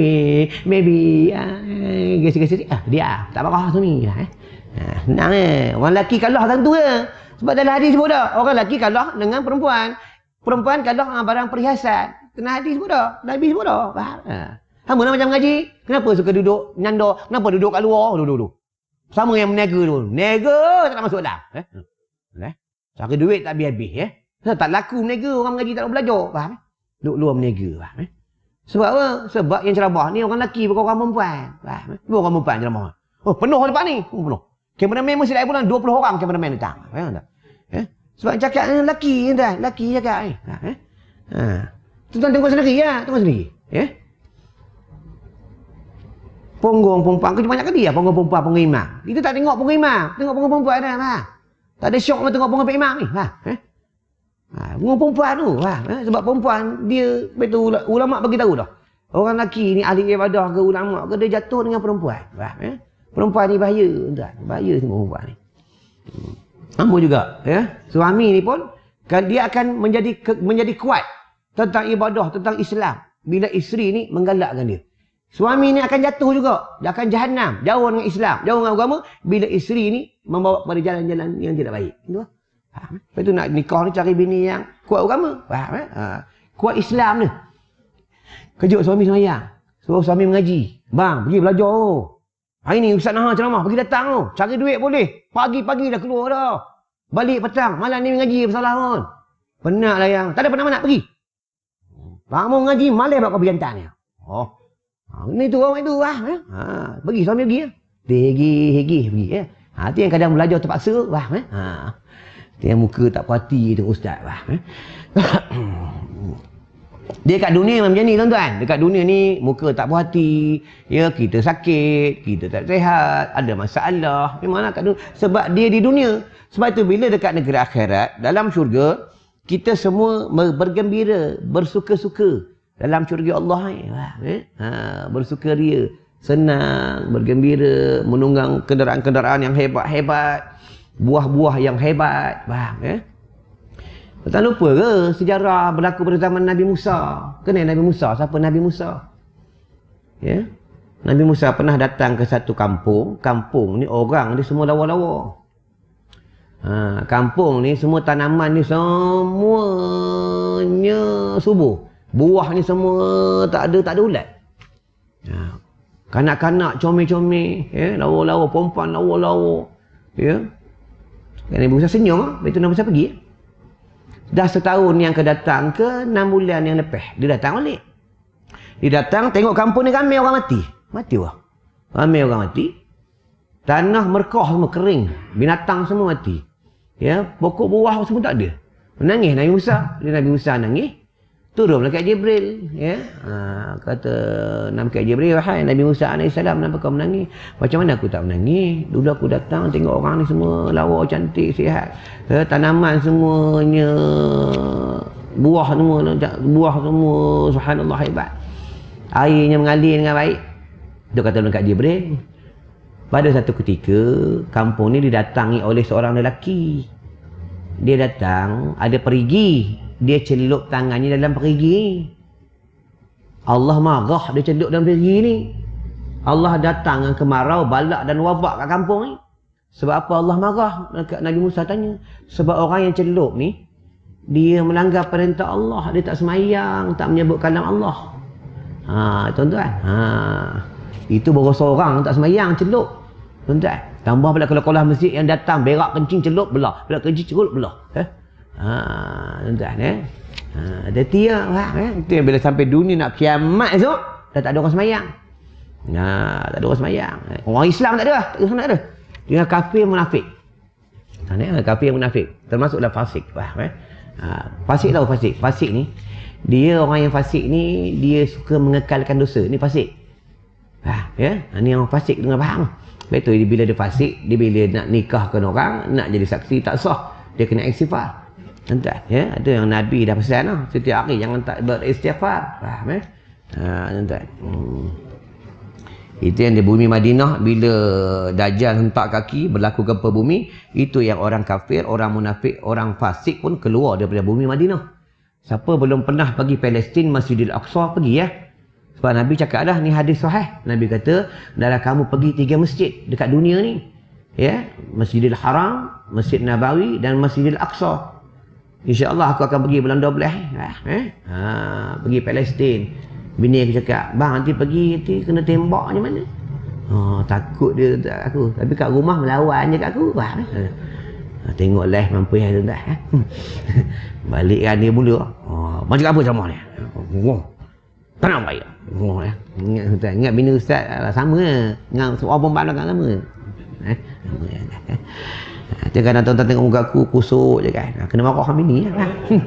Gesi-gesi. Dia tak marah suami. Nah, orang lelaki kalah tentu ke. Sebab dalam hadis sebut dah, orang lelaki kalah dengan perempuan. Perempuan kalah dengan barang perhiasan. Kena hadis sebut dah. Nabi sebut dah. Sama lah macam ngaji. Kenapa suka duduk nyandor? Kenapa duduk kat luar? Duduk. Sama yang menega tu. Nega tak nak masuk dah. Cari duit tak habis-habis. Tak laku menega. Orang mengaji tak nak belajar. Faham? Duduk luar menega. Faham? Sebab apa? Sebab yang ceramah ni orang lelaki bukan orang perempuan. Faham? Bukan orang perempuan ceramah. Penuh depan ni. Penuh. Kameraman mesti ada bulan 20 orang kameraman datang. Faham tak? Sebab cakap lelaki. Lelaki cakap. Tuan tengok sendiri tengok sendiri. Punggung perempuan. Banyak kali punggung perempuan, punggung imam. Kita tak tengok punggung imam. Tengok punggung perempuan dah. Tak ada syok tengok pengapit imam ni. Dengan perempuan tu. Sebab perempuan dia betul ulama bagi tahu dah. Orang lelaki ni ahli ibadah ke ulama ke dia jatuh dengan perempuan. Perempuan ni bahaya, tuan. Bahaya semua perempuan ni. Sama juga, suami ni pun dia akan menjadi kuat tentang ibadah, tentang Islam bila isteri ni menggalakkan dia. Suami ni akan jatuh juga, dia akan jahanam, jauh dengan Islam, jauh dengan agama bila isteri ni membawa pada jalan-jalan yang tidak baik. Lepas tu nak nikah ni cari bini yang kuat agama, kuat Islam ni. Kejut suami semayang, suruh suami mengaji. Bang, pergi belajar tu. Hari ni Ustaz Nahar ceramah, pergi datang tu. Cari duit boleh. Pagi-pagi dah keluar dah. Balik petang, malam ni mengaji bersalah pun. Penat lah yang, tak ada penat-penat pergi. Bang mau mengaji, malam buat kopi jantan ni. Ni tu orang itu pergi suami pergi. Pergi. Itu yang kadang belajar terpaksa. Itu yang muka tak puas hati tu Ustaz. Dia kat dunia macam ni tuan-tuan. Dekat dunia ni muka tak puas hati, kita sakit, kita tak sihat, ada masalah. Memanglah kat dunia. Sebab dia di dunia. Sebab itu bila dekat negeri akhirat, dalam syurga, kita semua bergembira, bersuka-suka dalam syurga Allah ni. Bersukaria, senang, bergembira, menunggang kenderaan-kenderaan yang hebat-hebat, buah-buah yang hebat. Tak lupa ke sejarah berlaku pada zaman Nabi Musa? Kenal Nabi Musa? Siapa Nabi Musa? Nabi Musa pernah datang ke satu kampung. Kampung ni orang ni semua lawa-lawa. Kampung ni semua tanaman ni semuanya subur. Buah ni semua tak ada ulat. Kanak-kanak comel-comel, lawa-lawa, perempuan lawa-lawa. Nabi Musa senyum, betul Nabi Musa pergi. Dah setahun yang kedatang ke 6 bulan yang lepas. Dia datang balik. Dia datang tengok kampung ni ramai orang mati. Mati wah. Ramai orang mati. Tanah merkah semua kering. Binatang semua mati. Pokok buah semua tak ada. Menangis Nabi Musa. Nabi Musa nangis. Turun malaikat Jibril. Kata malaikat Jibril, wahai Nabi Musa AS, kenapa kau menangis? Macam mana aku tak menangis? Dulu aku datang tengok orang ni semua lawa, cantik, sihat. Tanaman semuanya, buah semua, subhanallah hebat. Airnya mengalir dengan baik. Dia kata malaikat Jibril. Pada satu ketika, kampung ni didatangi oleh seorang lelaki. Dia datang, ada perigi. Dia celup tangannya dalam perigi. Allah marah dia celup dalam perigi ni. Allah datang dengan kemarau, balak dan wabak kat kampung ni. Sebab apa Allah marah? Nabi Musa tanya. Sebab orang yang celup ni, dia melanggar perintah Allah. Dia tak semayang, tak menyebut kalam Allah. Tuan-tuan. Itu baru seorang tak semayang, celup. Tuan-tuan. Tambah pula kalau masjid yang datang, berak kencing celup, belah. Berak kencing celup, belah. Tuan-tuan Itu yang bila sampai dunia nak kiamat esok, dah tak ada orang semayang. Tak ada orang semayang. Orang Islam tak ada lah. Tak ada. Dia kafir munafik. Kafir munafik. Termasuklah fasik. Fasik tahu fasik. Fasik ni, dia orang yang fasik ni, dia suka mengekalkan dosa. Ni fasik. Ni orang fasik dengan faham. Betul, bila dia fasik, dia bila nak nikahkan orang, nak jadi saksi tak sah. Dia kena istighfar. Tuan-tuan, ada yang Nabi dah pesan lah. Setiap hari jangan tak beristighfar. Faham tuan-tuan. Itu yang di bumi Madinah bila Dajjal hentak kaki berlaku gempa bumi, itu yang orang kafir, orang munafik, orang fasik pun keluar daripada bumi Madinah. Siapa belum pernah pergi Palestin, Masjidil Aqsa, pergi Sebab Nabi cakap dah, ni hadis sahih. Nabi kata, dalam kamu pergi 3 masjid dekat dunia ni. Masjidil Haram, Masjid Nabawi dan Masjidil Aqsa. InsyaAllah aku akan pergi bulan 12. Pergi Palestin. Bini aku cakap, bang nanti pergi nanti kena tembak macam mana? Takut dia tak aku. Tapi kat rumah melawan je kat aku. Tengok live mampu yang tuan. Balik kan dia mula. Macam apa sama ni? Tak nak baik. Ingat bini ustaz sama dengan orang perempuan belakang sama. Jangan tuan-tuan tengok muka aku kusuk je kan. Kena marah dengan bini lah.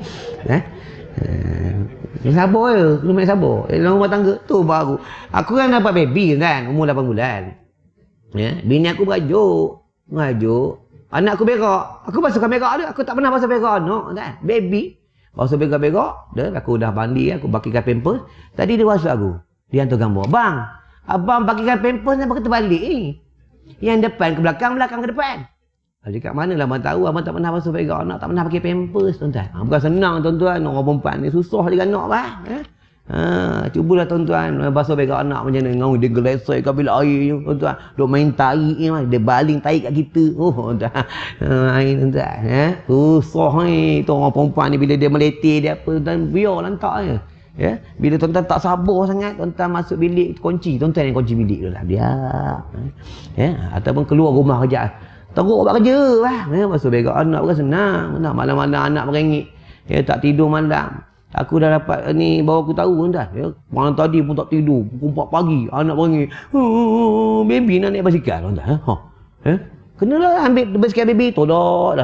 Sabar je, kena main sabar. Dalam rumah tangga tu baru. Aku kan dapat baby kan, umur 8 bulan. Bini aku merajuk. Anak aku berak. Aku basuhkan berak dia. Aku tak pernah basuh berak anak. Tak? Baby. Basuh berak-berak. Aku dah mandi. Aku bagikan pampers. Tadi dia WhatsApp aku. Dia hantar gambar. Bang. Abang bagikan pampers ni abang kata balik ni. Yang depan ke belakang, belakang ke depan. Dia kat mana lah abang tahu. Abang tak pernah basuh berak anak. Tak pernah pakai pampers tuan-tuan. Bukan senang tuan-tuan. Orang perempuan ni susah juga anak bah. Cubalah tuan-tuan basuh berak anak macam mana. Dia gelesai ke bila air tuan-tuan. Duk main tarik ni. Dia baling tarik kat kita. Tuan-tuan. Air tuan-tuan. Susah ni. Tu orang perempuan ni bila dia meletih dia apa. Tuan-tuan biar lantak je. Ya, bila tuan-tuan tak sabar sangat, tuan-tuan masuk bilik kunci, tuan-tuan yang kunci bilik tu lah. Biar. Ya, ataupun keluar rumah kerja. Teruk buat kerja lah. Ya, basuh berak anak bukan senang. Malam-malam anak merengik. Ya, tak tidur malam. Aku dah dapat ni bawa aku tahu tuan. Ya, malam tadi pun tak tidur. Pukul 4 pagi anak merengik. Baby nak naik basikal tuan-tuan. Ya. Kenalah ambil basikal baby tolak dah.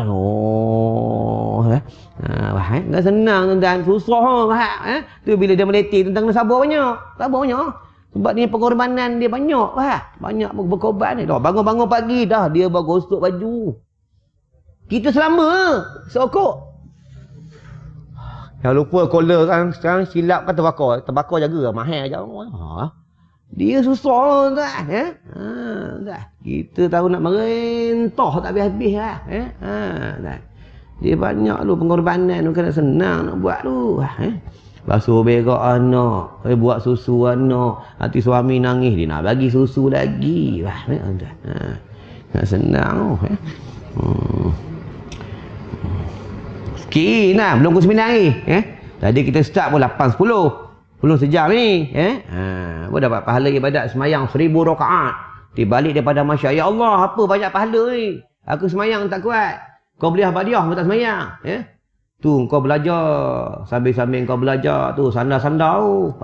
Tak senang tuan-tuan. Susah tu bila dia meletih tuan-tuan kena sabar banyak. Sabar banyak. Sebab ni pengorbanan dia banyak. Banyak berkorban ni. Bangun-bangun pagi dah dia bergosok baju. Kita selama sokok. Yang lupa collar kan sekarang silap kan terbakar. Terbakar jaga mahal je. Dia susah tuan. Kita tahu nak merentah tak habis-habis lah. Dia banyak tu pengorbanan tu, kena senang nak buat tu. Basuh berak anak, buat susu anak, hati suami nangis dia nak bagi susu lagi. Tak senang tu. Sikit lah, belum pukul 9 lagi. Tadi kita start pun 8.10. Belum sejam ni. Pun dapat pahala ibadat semayang 1000 rakaat. Dibalik daripada Masya ya Allah, apa banyak pahala ni. Aku semayang tak kuat. Kau beli hafadiah pun tak semayang. Tu kau belajar. Sambil-sambil kau belajar tu. Sandar-sandar tu.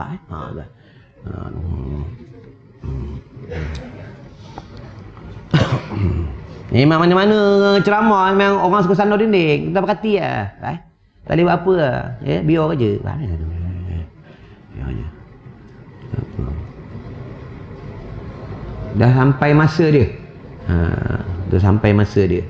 Memang mana-mana ceramah memang orang suka sandar dinding. Kita berhati lah. Tak boleh buat apa lah. Biar je. Dah sampai masa dia. Dah sampai masa dia.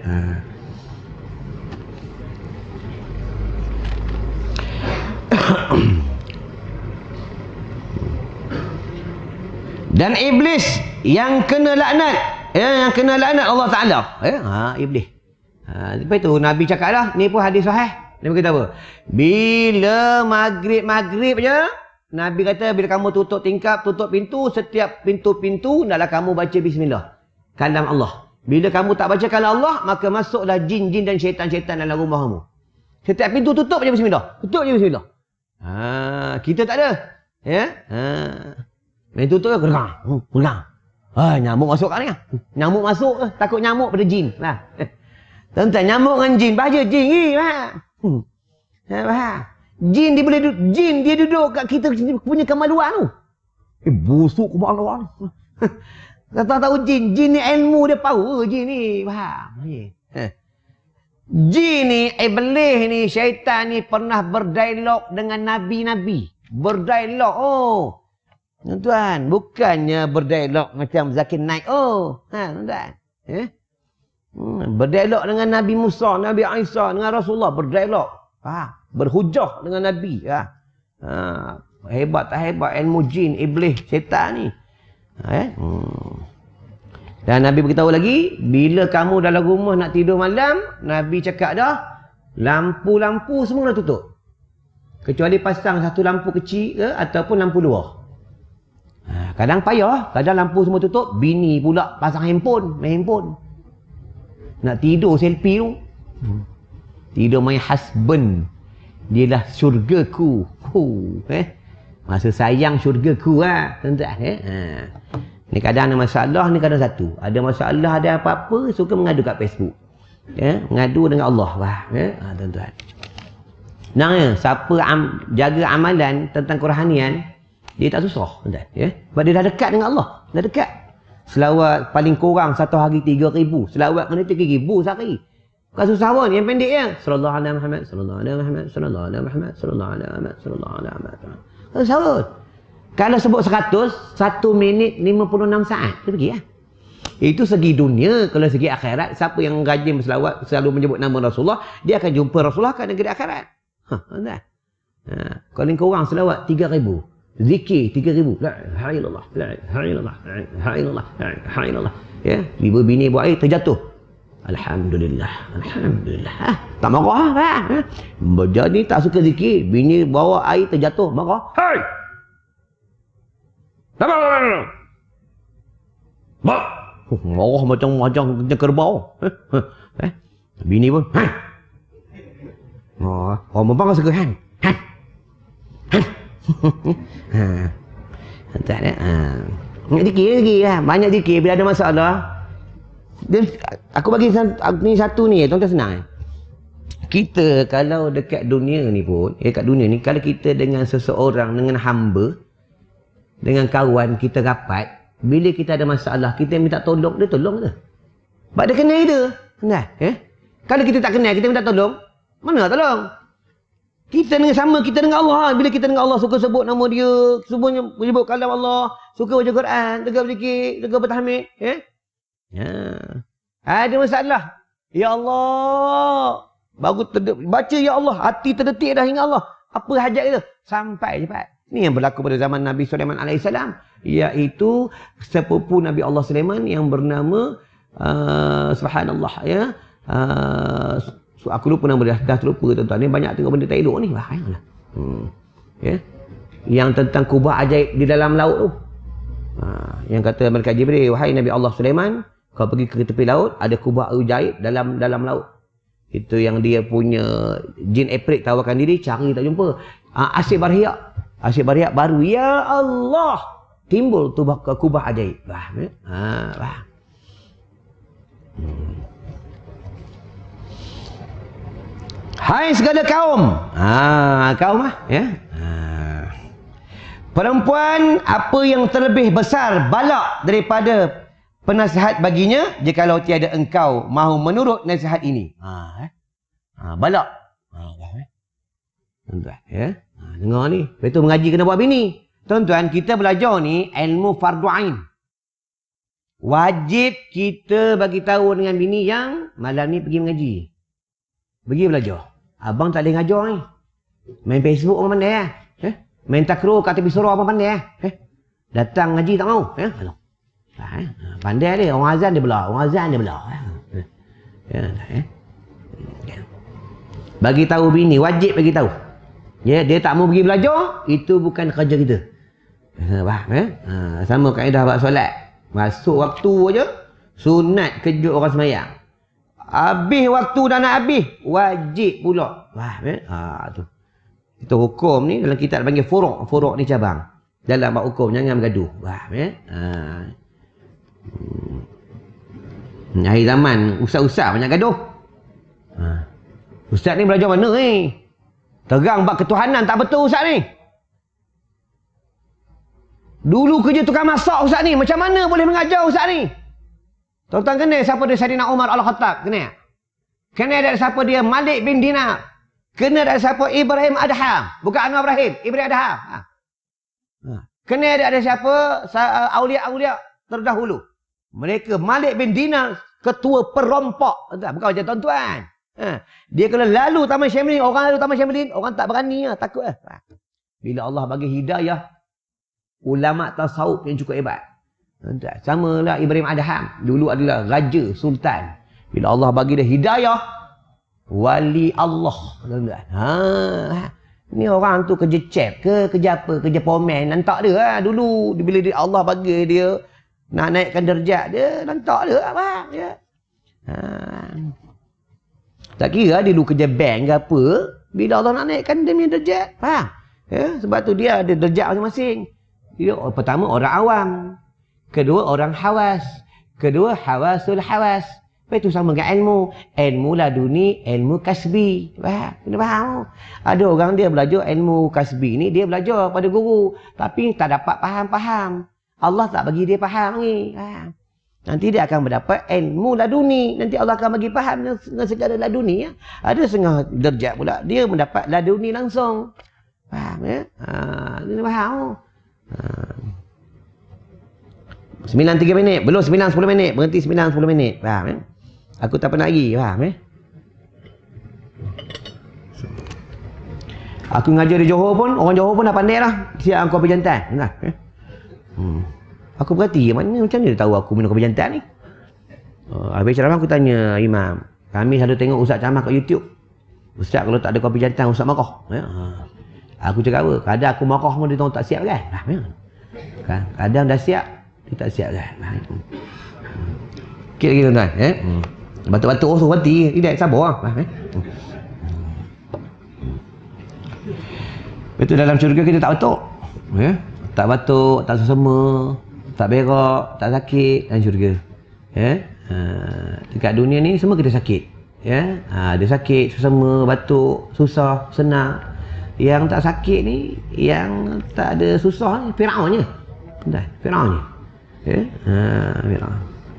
Dan iblis yang kena laknat, yang kena laknat Allah Ta'ala. Iblis. Lepas tu Nabi cakap lah, ni pun hadis sahih. Nabi kata apa? Bila maghrib je, Nabi kata bila kamu tutup tingkap, tutup pintu, setiap pintu-pintu hendaklah kamu baca bismillah. Kalam Allah. Bila kamu tak baca kalam Allah, maka masuklah jin-jin dan syaitan-syaitan dalam rumah kamu. Setiap pintu tutup je bismillah. Tutup je bismillah. Kita tak ada. Main tutup je gerang. Nyamuk masuk kat ni. Nyamuk masuk takut nyamuk pada jin. Tuan-tuan, nyamuk dengan jin, bahaya jin ni. Jin dia duduk kat kita punya kemaluan tu. Busuk kemaluan. Tak tahu jin ni ilmu dia power jin ni. Faham? Jin ni, iblis ni, syaitan ni pernah berdialog dengan nabi-nabi. Berdialog. Tuan-tuan, bukannya berdialog macam Zakir Naik. Tuan-tuan. Berdialog dengan Nabi Musa, Nabi Isa, dengan Rasulullah. Berdialog. Berhujah dengan Nabi. Hebat tak hebat ilmu jin, iblis, syaitan ni. Dan Nabi beritahu lagi, bila kamu dalam rumah nak tidur malam, Nabi cakap dah, lampu-lampu semua dah tutup. Kecuali pasang satu lampu kecil ke, ataupun lampu luar. Kadang payah, kadang lampu semua tutup, bini pula pasang handphone, main handphone. Nak tidur selfie tu. Tidur main husband. Dia lah syurgaku. Masa sayang syurgaku tuan-tuan. Ni kadang ada masalah, ni kadang satu. Ada masalah, ada apa-apa, suka mengadu kat Facebook. Mengadu dengan Allah. Tuan-tuan. Siapa jaga amalan tentang kerohanian, dia tak susah. Tuan-tuan. Sebab dia dah dekat dengan Allah. Dah dekat. Selawat paling kurang satu hari 3,000. Selawat kena 3,000 sehari. Bukan susah pun. Yang pendek je. Sallallahu alaihi Muhammad. Sallallahu alaihi Muhammad. Sallallahu alaihi Muhammad. Sallallahu alaihi Muhammad. Sallallahu alaihi Muhammad. Susah pun. Kalau sebut 100, 1 minit 56 saat. Dia pergi lah. Itu segi dunia. Kalau segi akhirat, siapa yang rajin berselawat, selalu menyebut nama Rasulullah, dia akan jumpa Rasulullah kat negeri akhirat. Kalau korang selawat 3,000, zikir 3,000, la ilaha illallah, la ilaha illallah, la ilaha illallah, la ilaha illallah. Ya, ibu bini buat air terjatuh. Alhamdulillah, alhamdulillah. Tak marah lah. Jadi tak suka zikir, bini bawa air terjatuh, marah. Hai! Marah macam kerbau. Bini pun, hai! Orang perempuan kan suka, hai! Hai! Hai! Tak ada. Zikir lah. Banyak zikir bila ada masalah. Aku bagi ni satu ni, tuan-tuan senang. Kita kalau dekat dunia ni pun, dekat dunia ni, kalau kita dengan seseorang, dengan hamba, dengan kawan kita rapat, bila kita ada masalah, kita minta tolong, dia tolong ke? Sebab dia kenal kita. Nah, kalau kita tak kenal, kita minta tolong, mana tolong? Kita dengan sama, kita dengan Allah. Bila kita dengan Allah, suka sebut nama dia, semuanya menyebut kalam Allah, suka baca Quran, tegak berzikir, tegak bertahmid, ada masalah. Ya Allah. Baru baca Ya Allah. Hati terdetik dah hingga Allah. Apa hajat kita? Sampai cepat. Ini yang berlaku pada zaman Nabi Sulaiman AS. Iaitu sepupu Nabi Allah Sulaiman yang bernama subhanallah. Ya. Aku lupa nama dia. Dah terlupa tuan-tuan. Ni banyak tengok benda tak elok ni. Bahaya lah. Ya. Yang tentang kubah ajaib di dalam laut tu. Yang kata malaikat Jibril, wahai Nabi Allah Sulaiman, kau pergi ke tepi laut, ada kubah ajaib dalam laut. Itu yang dia punya jin Ifrit tawarkan diri, cari tak jumpa. Asyik Barhiak baru, ya Allah, timbul tu kubah ajaib. Hai segala kaum. Kaum ya. Perempuan apa yang terlebih besar balak daripada penasihat baginya jikalau tiada engkau mahu menurut nasihat ini. Balak. Tuan-tuan, ya. Dengar ni. Lepas tu mengaji kena buat bini. Tuan-tuan, kita belajar ni ilmu fardu ain. Wajib kita bagi tahu dengan bini yang malam ni pergi mengaji. Pergi belajar. Abang tak boleh ngajar ni. Main Facebook orang pandai lah. Main takraw kat tepi surau apa pandai datang ngaji tak mau. Pandai dia. Orang azan dia belah. Bagi tahu bini, wajib bagi tahu. Ya, dia tak mau pergi belajar, itu bukan kerja kita. Sama kaedah bab solat. Masuk waktu aja, sunat kejut orang sembahyang. Habis waktu dah nak habis, wajib pula. Tu. Itu hukum ni dalam kitab panggil furuk. Furuk ni cabang. Dalam bab hukum jangan bergaduh. Akhir zaman ustaz-ustaz banyak gaduh. Ustaz ni belajar mana ni? Terang bab ketuhanan tak betul ustaz ni. Dulu kerja tukang masak ustaz ni, macam mana boleh mengajar ustaz ni? Tuan-tuan kenal siapa dia Saidina Umar Al-Khattab? Kenal? Kenal ada siapa dia Malik bin Dinar? Kena ada siapa Ibrahim Adham. Bukan Anwar Ibrahim. Ibrahim Adham. Kena ada siapa Aulia-Aulia terdahulu. Mereka Malik bin Dinar, ketua perompok. Bukan macam tuan-tuan. Dia kalau lalu Taman Syamlin, orang lalu Taman Syamlin, orang tak berani, takut. Bila Allah bagi hidayah, ulama tasawuf yang cukup hebat. Sama lah Ibrahim Adham. Dulu adalah raja, sultan. Bila Allah bagi dia hidayah, wali Allah. Ni orang tu kerja cep ke, kerja apa, kerja pomen, lantak dia dulu. Bila Allah bagi dia nak naikkan darjat dia, lantak dia apa ya. Tak kira dia dulu kerja bank ke apa, bila Allah nak naikkan dia punya darjat, faham? Ya, sebab tu dia ada darjat masing-masing. Dia pertama orang awam, kedua orang hawas, kedua hawasul hawas. Itu sama dengan ilmu. Ilmu laduni, ilmu kasbi. Kena faham. Ada orang dia belajar ilmu kasbi ni, dia belajar pada guru. Tapi tak dapat faham-faham. Allah tak bagi dia faham ni. Nanti dia akan mendapat ilmu laduni. Nanti Allah akan bagi faham dengan segala laduni. Ada setengah derajat pula, dia mendapat laduni langsung. Faham ya? Kena faham. 9.3 minit. Belum 9.10 minit. Berhenti 9.10 minit. Faham Aku tak pernah lagi. Faham Aku ngajar di Johor pun, orang Johor pun dah pandai lah siap kopi jantan. Aku berhati, macam mana dia tahu aku minum kopi jantan ni? Habis ceramah aku tanya imam. Kami selalu tengok ustaz ceramah kat YouTube. Ustaz kalau tak ada kopi jantan, ustaz marah. Aku cakap apa? Kadang aku marah pun dia tahu tak siap kan? Kadang dah siap, dia tak siap kan? Sikit lagi tuan-tuan. Batuk-batuk suruh berhenti. Tidak, sabar lah. Betul dalam syurga kita tak batuk. Tak batuk, tak sesama, tak berak, tak sakit dalam syurga. Dekat dunia ni semua kita sakit. Ada sakit, sesama, batuk, susah, senang. Yang tak sakit ni, yang tak ada susah ni, Firaun je. Firaun je. Firaun.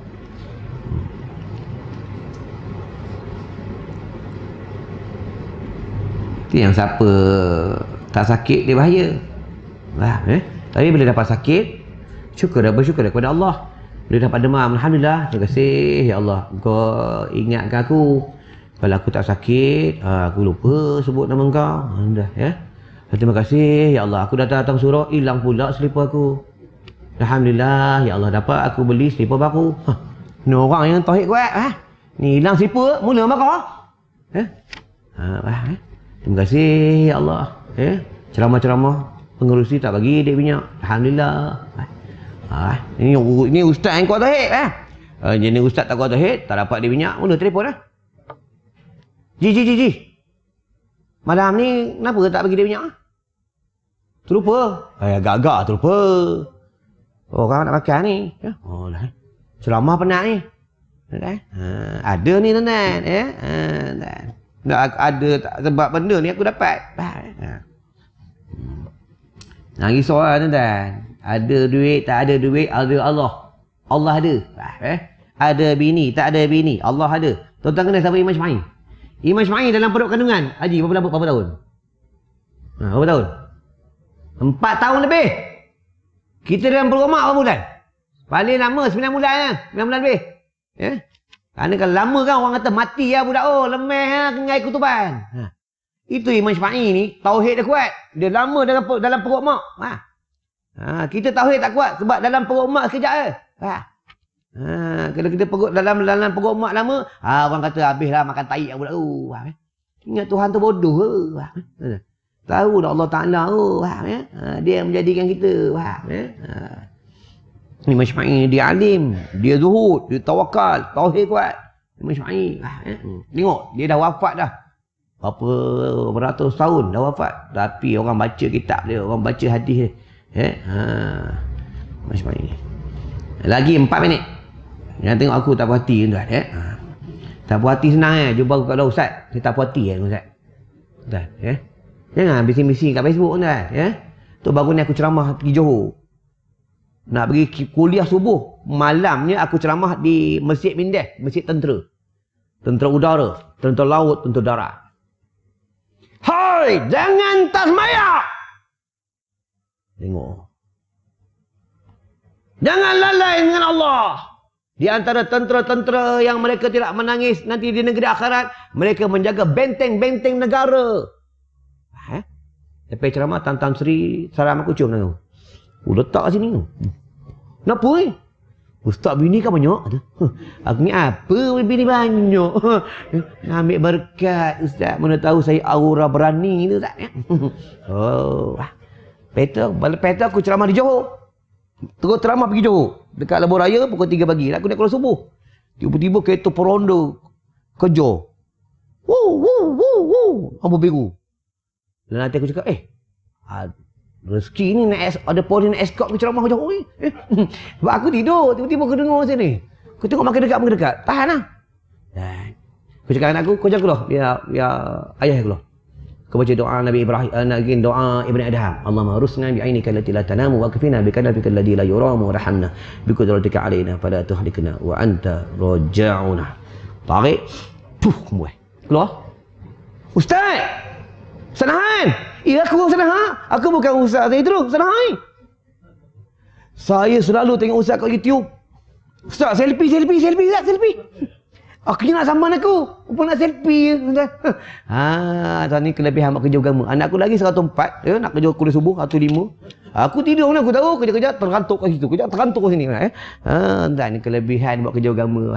Itu yang siapa tak sakit dia bahaya. Tapi bila dapat sakit, bersyukur kepada Allah. Bila dapat demam, alhamdulillah, terima kasih ya Allah, Kau ingatkan aku. Kalau aku tak sakit, aku lupa sebut nama Engkau. Terima kasih ya Allah, aku datang surau, hilang pula selipar aku. Alhamdulillah ya Allah, dapat aku beli selipar baru. Ni orang yang tauhid kuat. Ni hilang selipar, mula marah. Terima kasih ya Allah. Ceramah-ceramah pengerusi tak bagi dek minyak. Alhamdulillah. Ini ustaz yang kuat tauhid. Jadi ustaz tak kuat tauhid, tak dapat dek minyak, mula telefon Ji. Malam ni kenapa tak bagi dek minyak? Terlupa. Agak-agak terlupa. Orang nak makan ni. Ceramah penat ni. Ada ni tuan-tuan. Ada sebab benda ni aku dapat. Risau lah tuan-tuan. Ada duit, tak ada duit, ada Allah. Allah ada. Ada bini, tak ada bini, Allah ada. Tuan-tuan kenal siapa Imam Syafi'i? Imam Syafi'i dalam perut kandungan Haji berapa tahun? Berapa tahun? 4 tahun lebih. Kita dalam perut mak berapa bulan? Paling lama 9 bulan lah. 9 bulan lebih. Kerana kalau lama kan orang kata mati lah budak. Lemah lah, kengai kutuban. Itu Imam Syafi'i ni, tauhid dia kuat. Dia lama dalam perut mak. Kita tauhid tak kuat sebab dalam perut mak sekejap je. Kalau kita dalam perut mak lama, orang kata habislah makan tai budak tu. Ingat Tuhan tu bodoh ke? Tahu dah Allah Ta'ala dia yang menjadikan kita. Imam Syafi'i dia alim, dia zuhud, dia tawakal, tauhid kuat. Imam Syafi'i tengok dia dah wafat dah. Berapa beratus tahun dah wafat, tapi orang baca kitab dia, orang baca hadis dia. Imam Syafi'i. Lagi 4 minit. Jangan tengok aku tak puas hati tuan. Tak puas hati senang jumpa aku kat luar ustaz. Saya tak puas hati ustaz. Tuan, jangan bising-bising kat Facebook tuan. Tu baru ni aku ceramah pergi Johor. Nak pergi kuliah subuh. Malamnya aku ceramah di Masjid Mindeh, Masjid Tentera. Tentera udara, tentera laut, tentera darat. Hai, jangan tak semaya. Tengok. Jangan lalai dengan Allah. Di antara tentera-tentera yang mereka tidak menangis nanti di negeri akhirat, mereka menjaga benteng-benteng negara. Lepas ceramah Tan Sri salam aku cium tangan. Letak kat sini. Kenapa Ustaz bini kan banyak. Aku ni apa bini banyak. Ambil berkat Ustaz. Mana tahu saya aura berani tu Ustaz. Lepas tu aku ceramah di Johor. Terus ceramah pergi Johor. Dekat Lebuh Raya pukul 3 pagi. Aku nak keluar subuh. Tiba-tiba kereta peronda kejar. Lampu biru. Dan nanti aku cakap, rezeki ni ada polis nak escort ke ceramah Johor ni. Sebab aku tidur. Tiba-tiba aku dengar sini. Aku tengok makin dekat. Tahan lah. Aku cakap anak aku, kau jangan keluar. Biar ayah keluar. Kau baca doa Nabi Ibrahim, doa Ibn Adham. Allahumma rusna bi'ainika allati la tanamu wa kafina bi kanafika alladhi la yuramu wa rahamna bi qudratika alaina fala tuhlikna wa anta raja'una. Tarik. Kemuai. Keluar. Ustaz! Sanahan! Aku sanahan. Aku bukan ustaz saya terus. Sanahan. Saya selalu tengok ustaz kat YouTube. Ustaz, selfie. Akhirnya nak saman aku. Apa nak selfie? Tuan ni kelebihan buat kerja agama. Anak aku lagi 104. Ya, nak kerja kuliah subuh, 105. Aku tidur mana aku tahu. Kerja-kerja terantuk kat situ. Kerja terantuk kat sini. Tuan ni kelebihan buat kerja agama.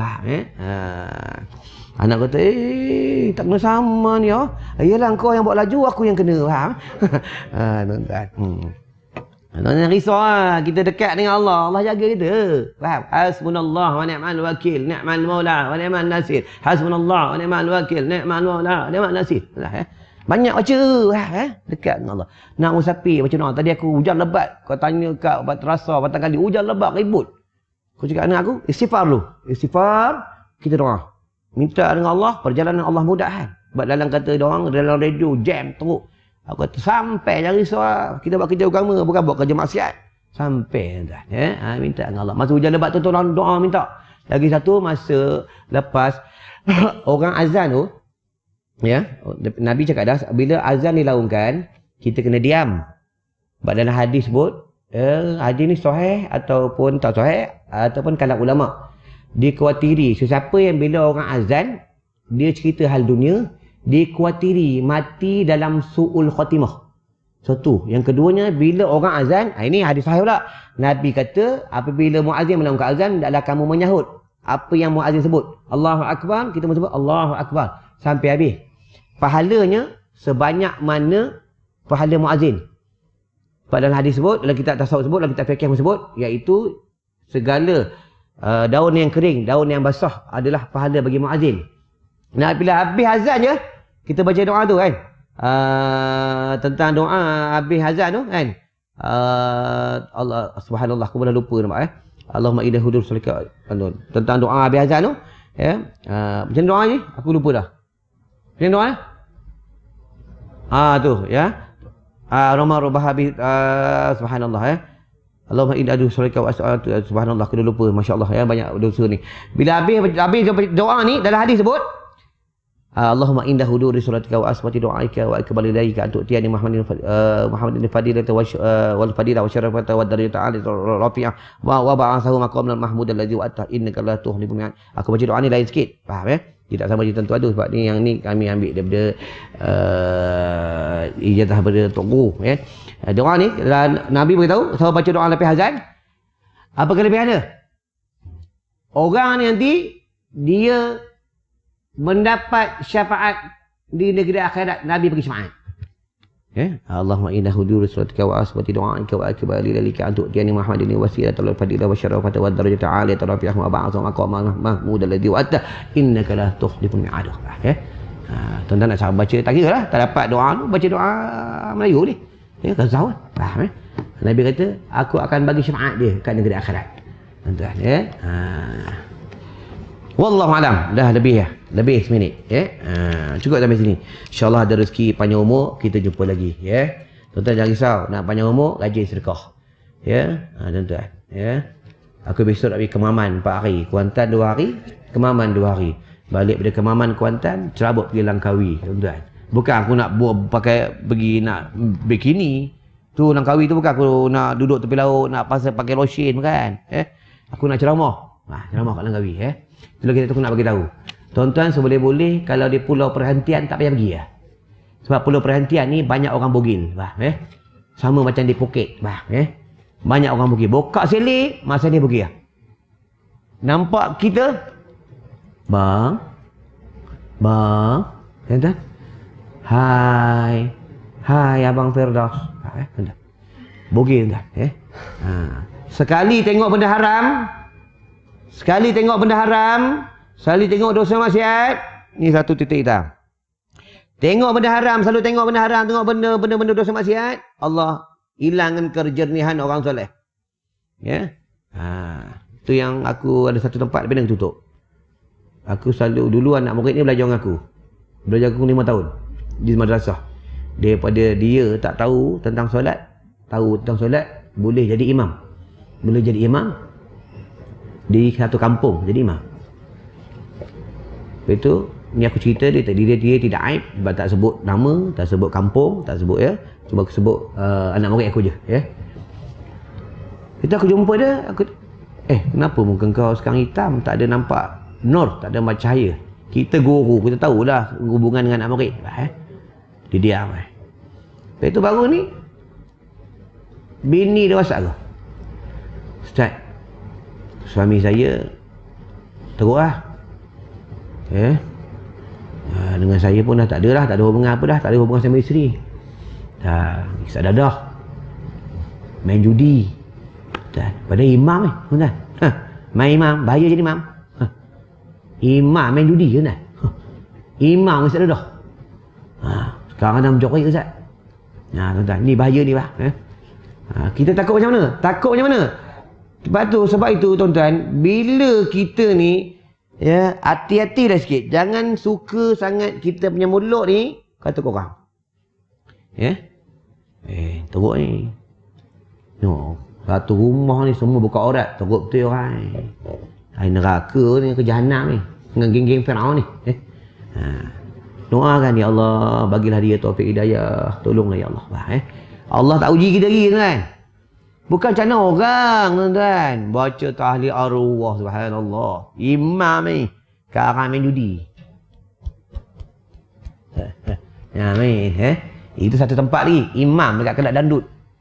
Anak kata, tak kena sama ni. Yalah, kau yang buat laju, aku yang kena. Tuan. Jangan risau lah. Kita dekat dengan Allah. Allah jaga kita. Faham? Hasbunallah wa ni'mal wakil. Ni'mal maula wa ni'mal nasir. Hasbunallah wa ni'mal wakil. Ni'mal maula wa ni'mal nasir. Banyak baca. Dekat dengan Allah. Nak musafir baca doa. Tadi aku hujan lebat. Kau tanya kat terasa batang kali. Hujan lebat ribut. Kau cakap dengan aku. Istighfar dulu. Istighfar. Kita doa. Minta dengan Allah. Perjalanan Allah mudahkan. Sebab dalam kata doang. Dalam radio jam teruk. Aku kata sampai jangan risau lah. Kita buat kerja agama, bukan buat kerja maksiat. Sampai dah. Minta dengan Allah. Masa hujan lebat tu tolong doa minta. Lagi satu masa lepas orang azan tu, ya, Nabi cakap dah, bila azan dilaungkan, kita kena diam. Sebab dalam hadis sebut, hadis ni sahih ataupun tak sahih, ataupun kalam ulama. Dikuatiri, sesiapa yang bila orang azan, dia cerita hal dunia, dikuatiri mati dalam su'ul khatimah. Satu. Yang keduanya, bila orang azan, ini hadis sahih pula. Nabi kata, apabila muazzin melakukan azan, hendaklah kamu menyahut apa yang muazzin sebut. Allahu Akbar, kita sebut Allahu Akbar. Sampai habis. Pahalanya, sebanyak mana pahala muazzin. Dalam hadis sebut, dalam kitab tasawuf sebut, dalam kitab fiqh sebut, iaitu segala daun yang kering, daun yang basah adalah pahala bagi muazzin. Nah, bila habis azan je, kita baca doa tu kan. Tentang doa habis azan tu kan. Allah subhanallah, aku pernah lupa nampak Allahumma inna hudur salika. Tentang doa habis azan tu, ya. Macam doa ni aku lupa dah. Macam doa tu ya. Roma habis subhanallah ya. Allahumma inna hudur salika wa as'alatu subhanallah, aku dah lupa, masya-Allah ya, banyak dosa ni. Bila habis doa ni dalam hadis sebut Allahumma inda huduri suratika wa asbati du'aika wa ikbal ilaika antu tiyani Muhammadin fadilata wal fadilah wa syarafata wa darajata ali rafi'ah wa ba'athahu maqaman mahmud alladhi wa'ata innaka la tuhlibul mi'ad. Aku baca doa ni lain sikit, faham ya? Tidak sama je tentu ada, sebab ni yang ni kami ambil daripada ijazah daripada Tok ya. Doa ni Nabi beritahu saya baca doa lepas azan. Apa kelebihan dia? Orang ni nanti dia mendapat syafaat di negeri akhirat. Nabi bagi syafaat. Allahumma inna hudur suratika wa asbati du'aika wa akbali lalika antu tiani Muhammadin wasilata wal fadilah wa syarafata wa darajata aliyata rafi'ah wa ba'athu maqaman mahmud alladhi wa'ata innaka la tukhliful mi'ad. Tuan-tuan nak baca tak kira lah, tak dapat doa tu baca doa Melayu ni. Ya, kazau faham ya. Nabi kata aku akan bagi syafaat dia kat negeri akhirat. Tuan-tuan ya. Wallahu alam, dah lebih ya. Lebih seminit ya. Cukup sampai sini. InsyaAllah ada rezeki panjang umur, kita jumpa lagi ya. Tuan-tuan jangan risau, nak panjang umur rajin sedekah. Ya, tuan-tuan ya. Aku besok nak pergi Kemaman 4 hari, Kuantan 2 hari, Kemaman 2 hari. Balik dari Kemaman Kuantan, cerabut pergi Langkawi, tuan-tuan. Bukan aku nak buat pakai pergi nak bikini. Tu Langkawi tu bukan aku nak duduk tepi laut, nak pakai lotion bukan. Aku nak ceramah. Ceramah kat Langkawi Itulah kita aku nak bagi tahu. Tuan-tuan seboleh-boleh kalau di pulau perhentian tak payah pergi ya. Sebab pulau perhentian ni banyak orang bogil, Sama macam di Phuket, Banyak orang bogil. Bokak selik masa ni bogil. Nampak kita bang. Tuan-tuan. Hai abang Firdaus. Bogil dah. Sekali tengok benda haram, sekali tengok dosa maksiat, ni satu titik hitam. Tengok benda haram, selalu tengok benda haram, tengok benda dosa maksiat, Allah hilangkan kejernihan orang soleh. Ya. Itu yang aku ada satu tempat benda tutup. Aku selalu dulu anak murid ni belajar dengan aku. Belajar aku 5 tahun di madrasah. Daripada dia tak tahu tentang solat, tahu tentang solat, boleh jadi imam. Boleh jadi imam di satu kampung, jadi imam. Lepas tu ni aku cerita dia tidak aib sebab tak sebut nama, tak sebut kampung, tak sebut ya. Cuma aku sebut anak murid aku je ya. Itu aku jumpa dia, kenapa muka kau sekarang hitam, tak ada nampak nur, tak ada macam cahaya. Kita guru, kita tahulah hubungan dengan anak murid. Dia diam. Lepas itu baru ni bini dia WhatsApp aku, Ustaz, suami saya teruk lah. Dengan saya pun dah tak ada hubungan apa dah, tak ada hubungan sama isteri. Dah kisah dadah, main judi. Pada imam tuan-tuan. Main imam, bahaya jadi imam. Imam main judi tuan-tuan. Imam kisah dadah. Sekarang dah menjorek Ustaz. Tuan-tuan, ni bahaya ni bah. Kita takut macam mana? Takut macam mana? Sebab itu tuan-tuan, bila kita ni hati-hati dah sikit. Jangan suka sangat kita punya mulut ni kata korang. Teruk ni. Satu rumah ni semua buka aurat, teruk betul orang. Neraka ni, ke jahanam ni. Dengan geng-geng Firaun ni. Doakan ya Allah, bagilah dia taufik hidayah. Tolonglah ya Allah. Allah tak uji kita lagi tuan. Bukan macam mana orang tuan-tuan. Baca tahlil arwah, subhanallah. Imam ni sekarang main judi. Itu satu tempat lagi. Imam dekat kelab dandut.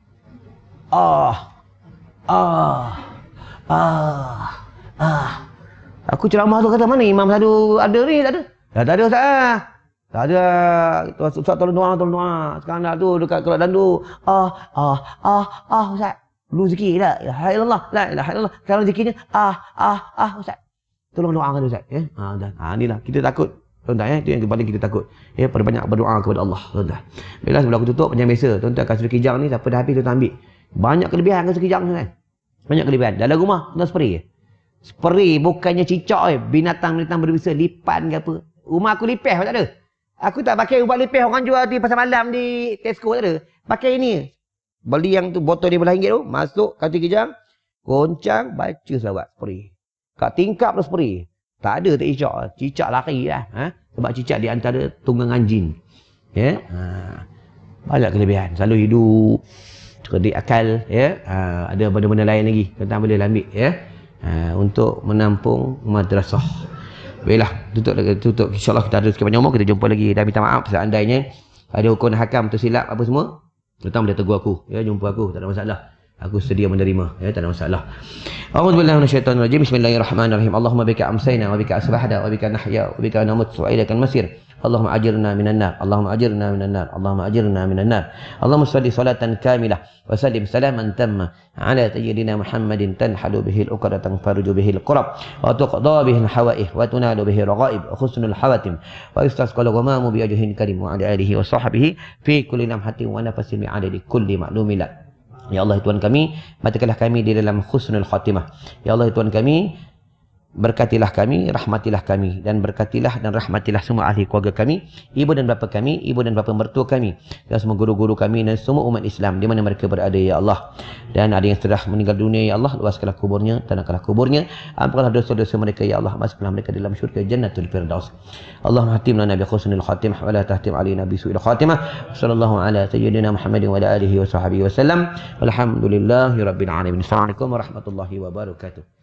Aku ceramah tu kata, mana imam satu ada ni? Tak ada. Tak ada Ustaz. Tak ada. Ustaz tolong doa. Sekarang dah tu dekat kelab dandut. Ustaz. Dulu zikir la ilaha illallah, la ilaha illallah. Sekarang zikirnya Ustaz. Tolong doakan Ustaz. Inilah kita takut. Tuan-tuan, itu yang paling kita takut. Perbanyak berdoa kepada Allah, tuan-tuan. Bila sebelum aku tutup macam biasa, tuan-tuan kasut kijang ni siapa dah habis tuan ambil. Banyak kelebihan kasut kijang tuan. Banyak kelebihan. Dalam rumah tuan spray. Spray bukannya cicak binatang-binatang berbisa, lipan ke apa. Rumah aku lipeh tak ada. Aku tak pakai ubat lipeh orang jual di pasar malam di Tesco, tak ada. Pakai ini. Beli yang tu botol dia RM12 tu, masuk kasut kijang, goncang, baca selawat spray. Kat tingkap tu spray. Tak ada tak cicak. Cicak lari lah. Sebab cicak di antara tunggangan jin. Banyak kelebihan. Selalu hidup. Cerdik akal. Ada benda-benda lain lagi. Tentang boleh ambil. Untuk menampung madrasah. Baiklah. Tutup. InsyaAllah kita ada sikit banyak umur. Kita jumpa lagi. Dan minta maaf seandainya ada hukum hakam tersilap apa semua. Tuan boleh tegur aku. Jumpa aku. Tak ada masalah. Aku sedia menerima, tak ada masalah. A'udzubillahi minasyaitonirrajim. Bismillahirrahmanirrahim. Allahumma bika amsayna wa bika asbahna wa bika nahya wa bika namut wa ilaikal masir. Allahumma ajirna minan nar. Allahumma ajirna minan nar. Allahumma ajirna minan nar. Allahumma shalli salatan kamilah wa sallim salaman tamma ala sayyidina Muhammadin tanhalu bihi al-uqdatan faruju bihi al-qurab wa tuqda bihi al-hawaih wa tunalu bihi al-raghaib wa husnul hawatim wa yustasqalu ghamamu bi ajhin karim wa ala alihi wa sahbihi fi kulli lamhatin wa nafasin bi adadi kulli ma'lumin. Ya Allah Tuhan kami, matikanlah kami di dalam husnul khatimah. Ya Allah Tuhan kami, berkatilah kami, rahmatilah kami, dan berkatilah dan rahmatilah semua ahli keluarga kami, ibu dan bapa kami, ibu dan bapa mertua kami, dan semua guru-guru kami dan semua umat Islam di mana mereka berada ya Allah. Dan ada yang sudah meninggal dunia ya Allah, luaskanlah kuburnya, tanahkanlah kuburnya, ampunkanlah dosa-dosa mereka ya Allah, masukkanlah mereka dalam syurga jannatul firdaus. Allahumma hatim lana bi husnil khatimah wa la tahtim alaina bi su'il khatimah. Sallallahu ala sayyidina Muhammadin wa ala alihi wa sahbihi wa sallam. Walhamdulillahi rabbil alamin. Assalamualaikum warahmatullahi wabarakatuh.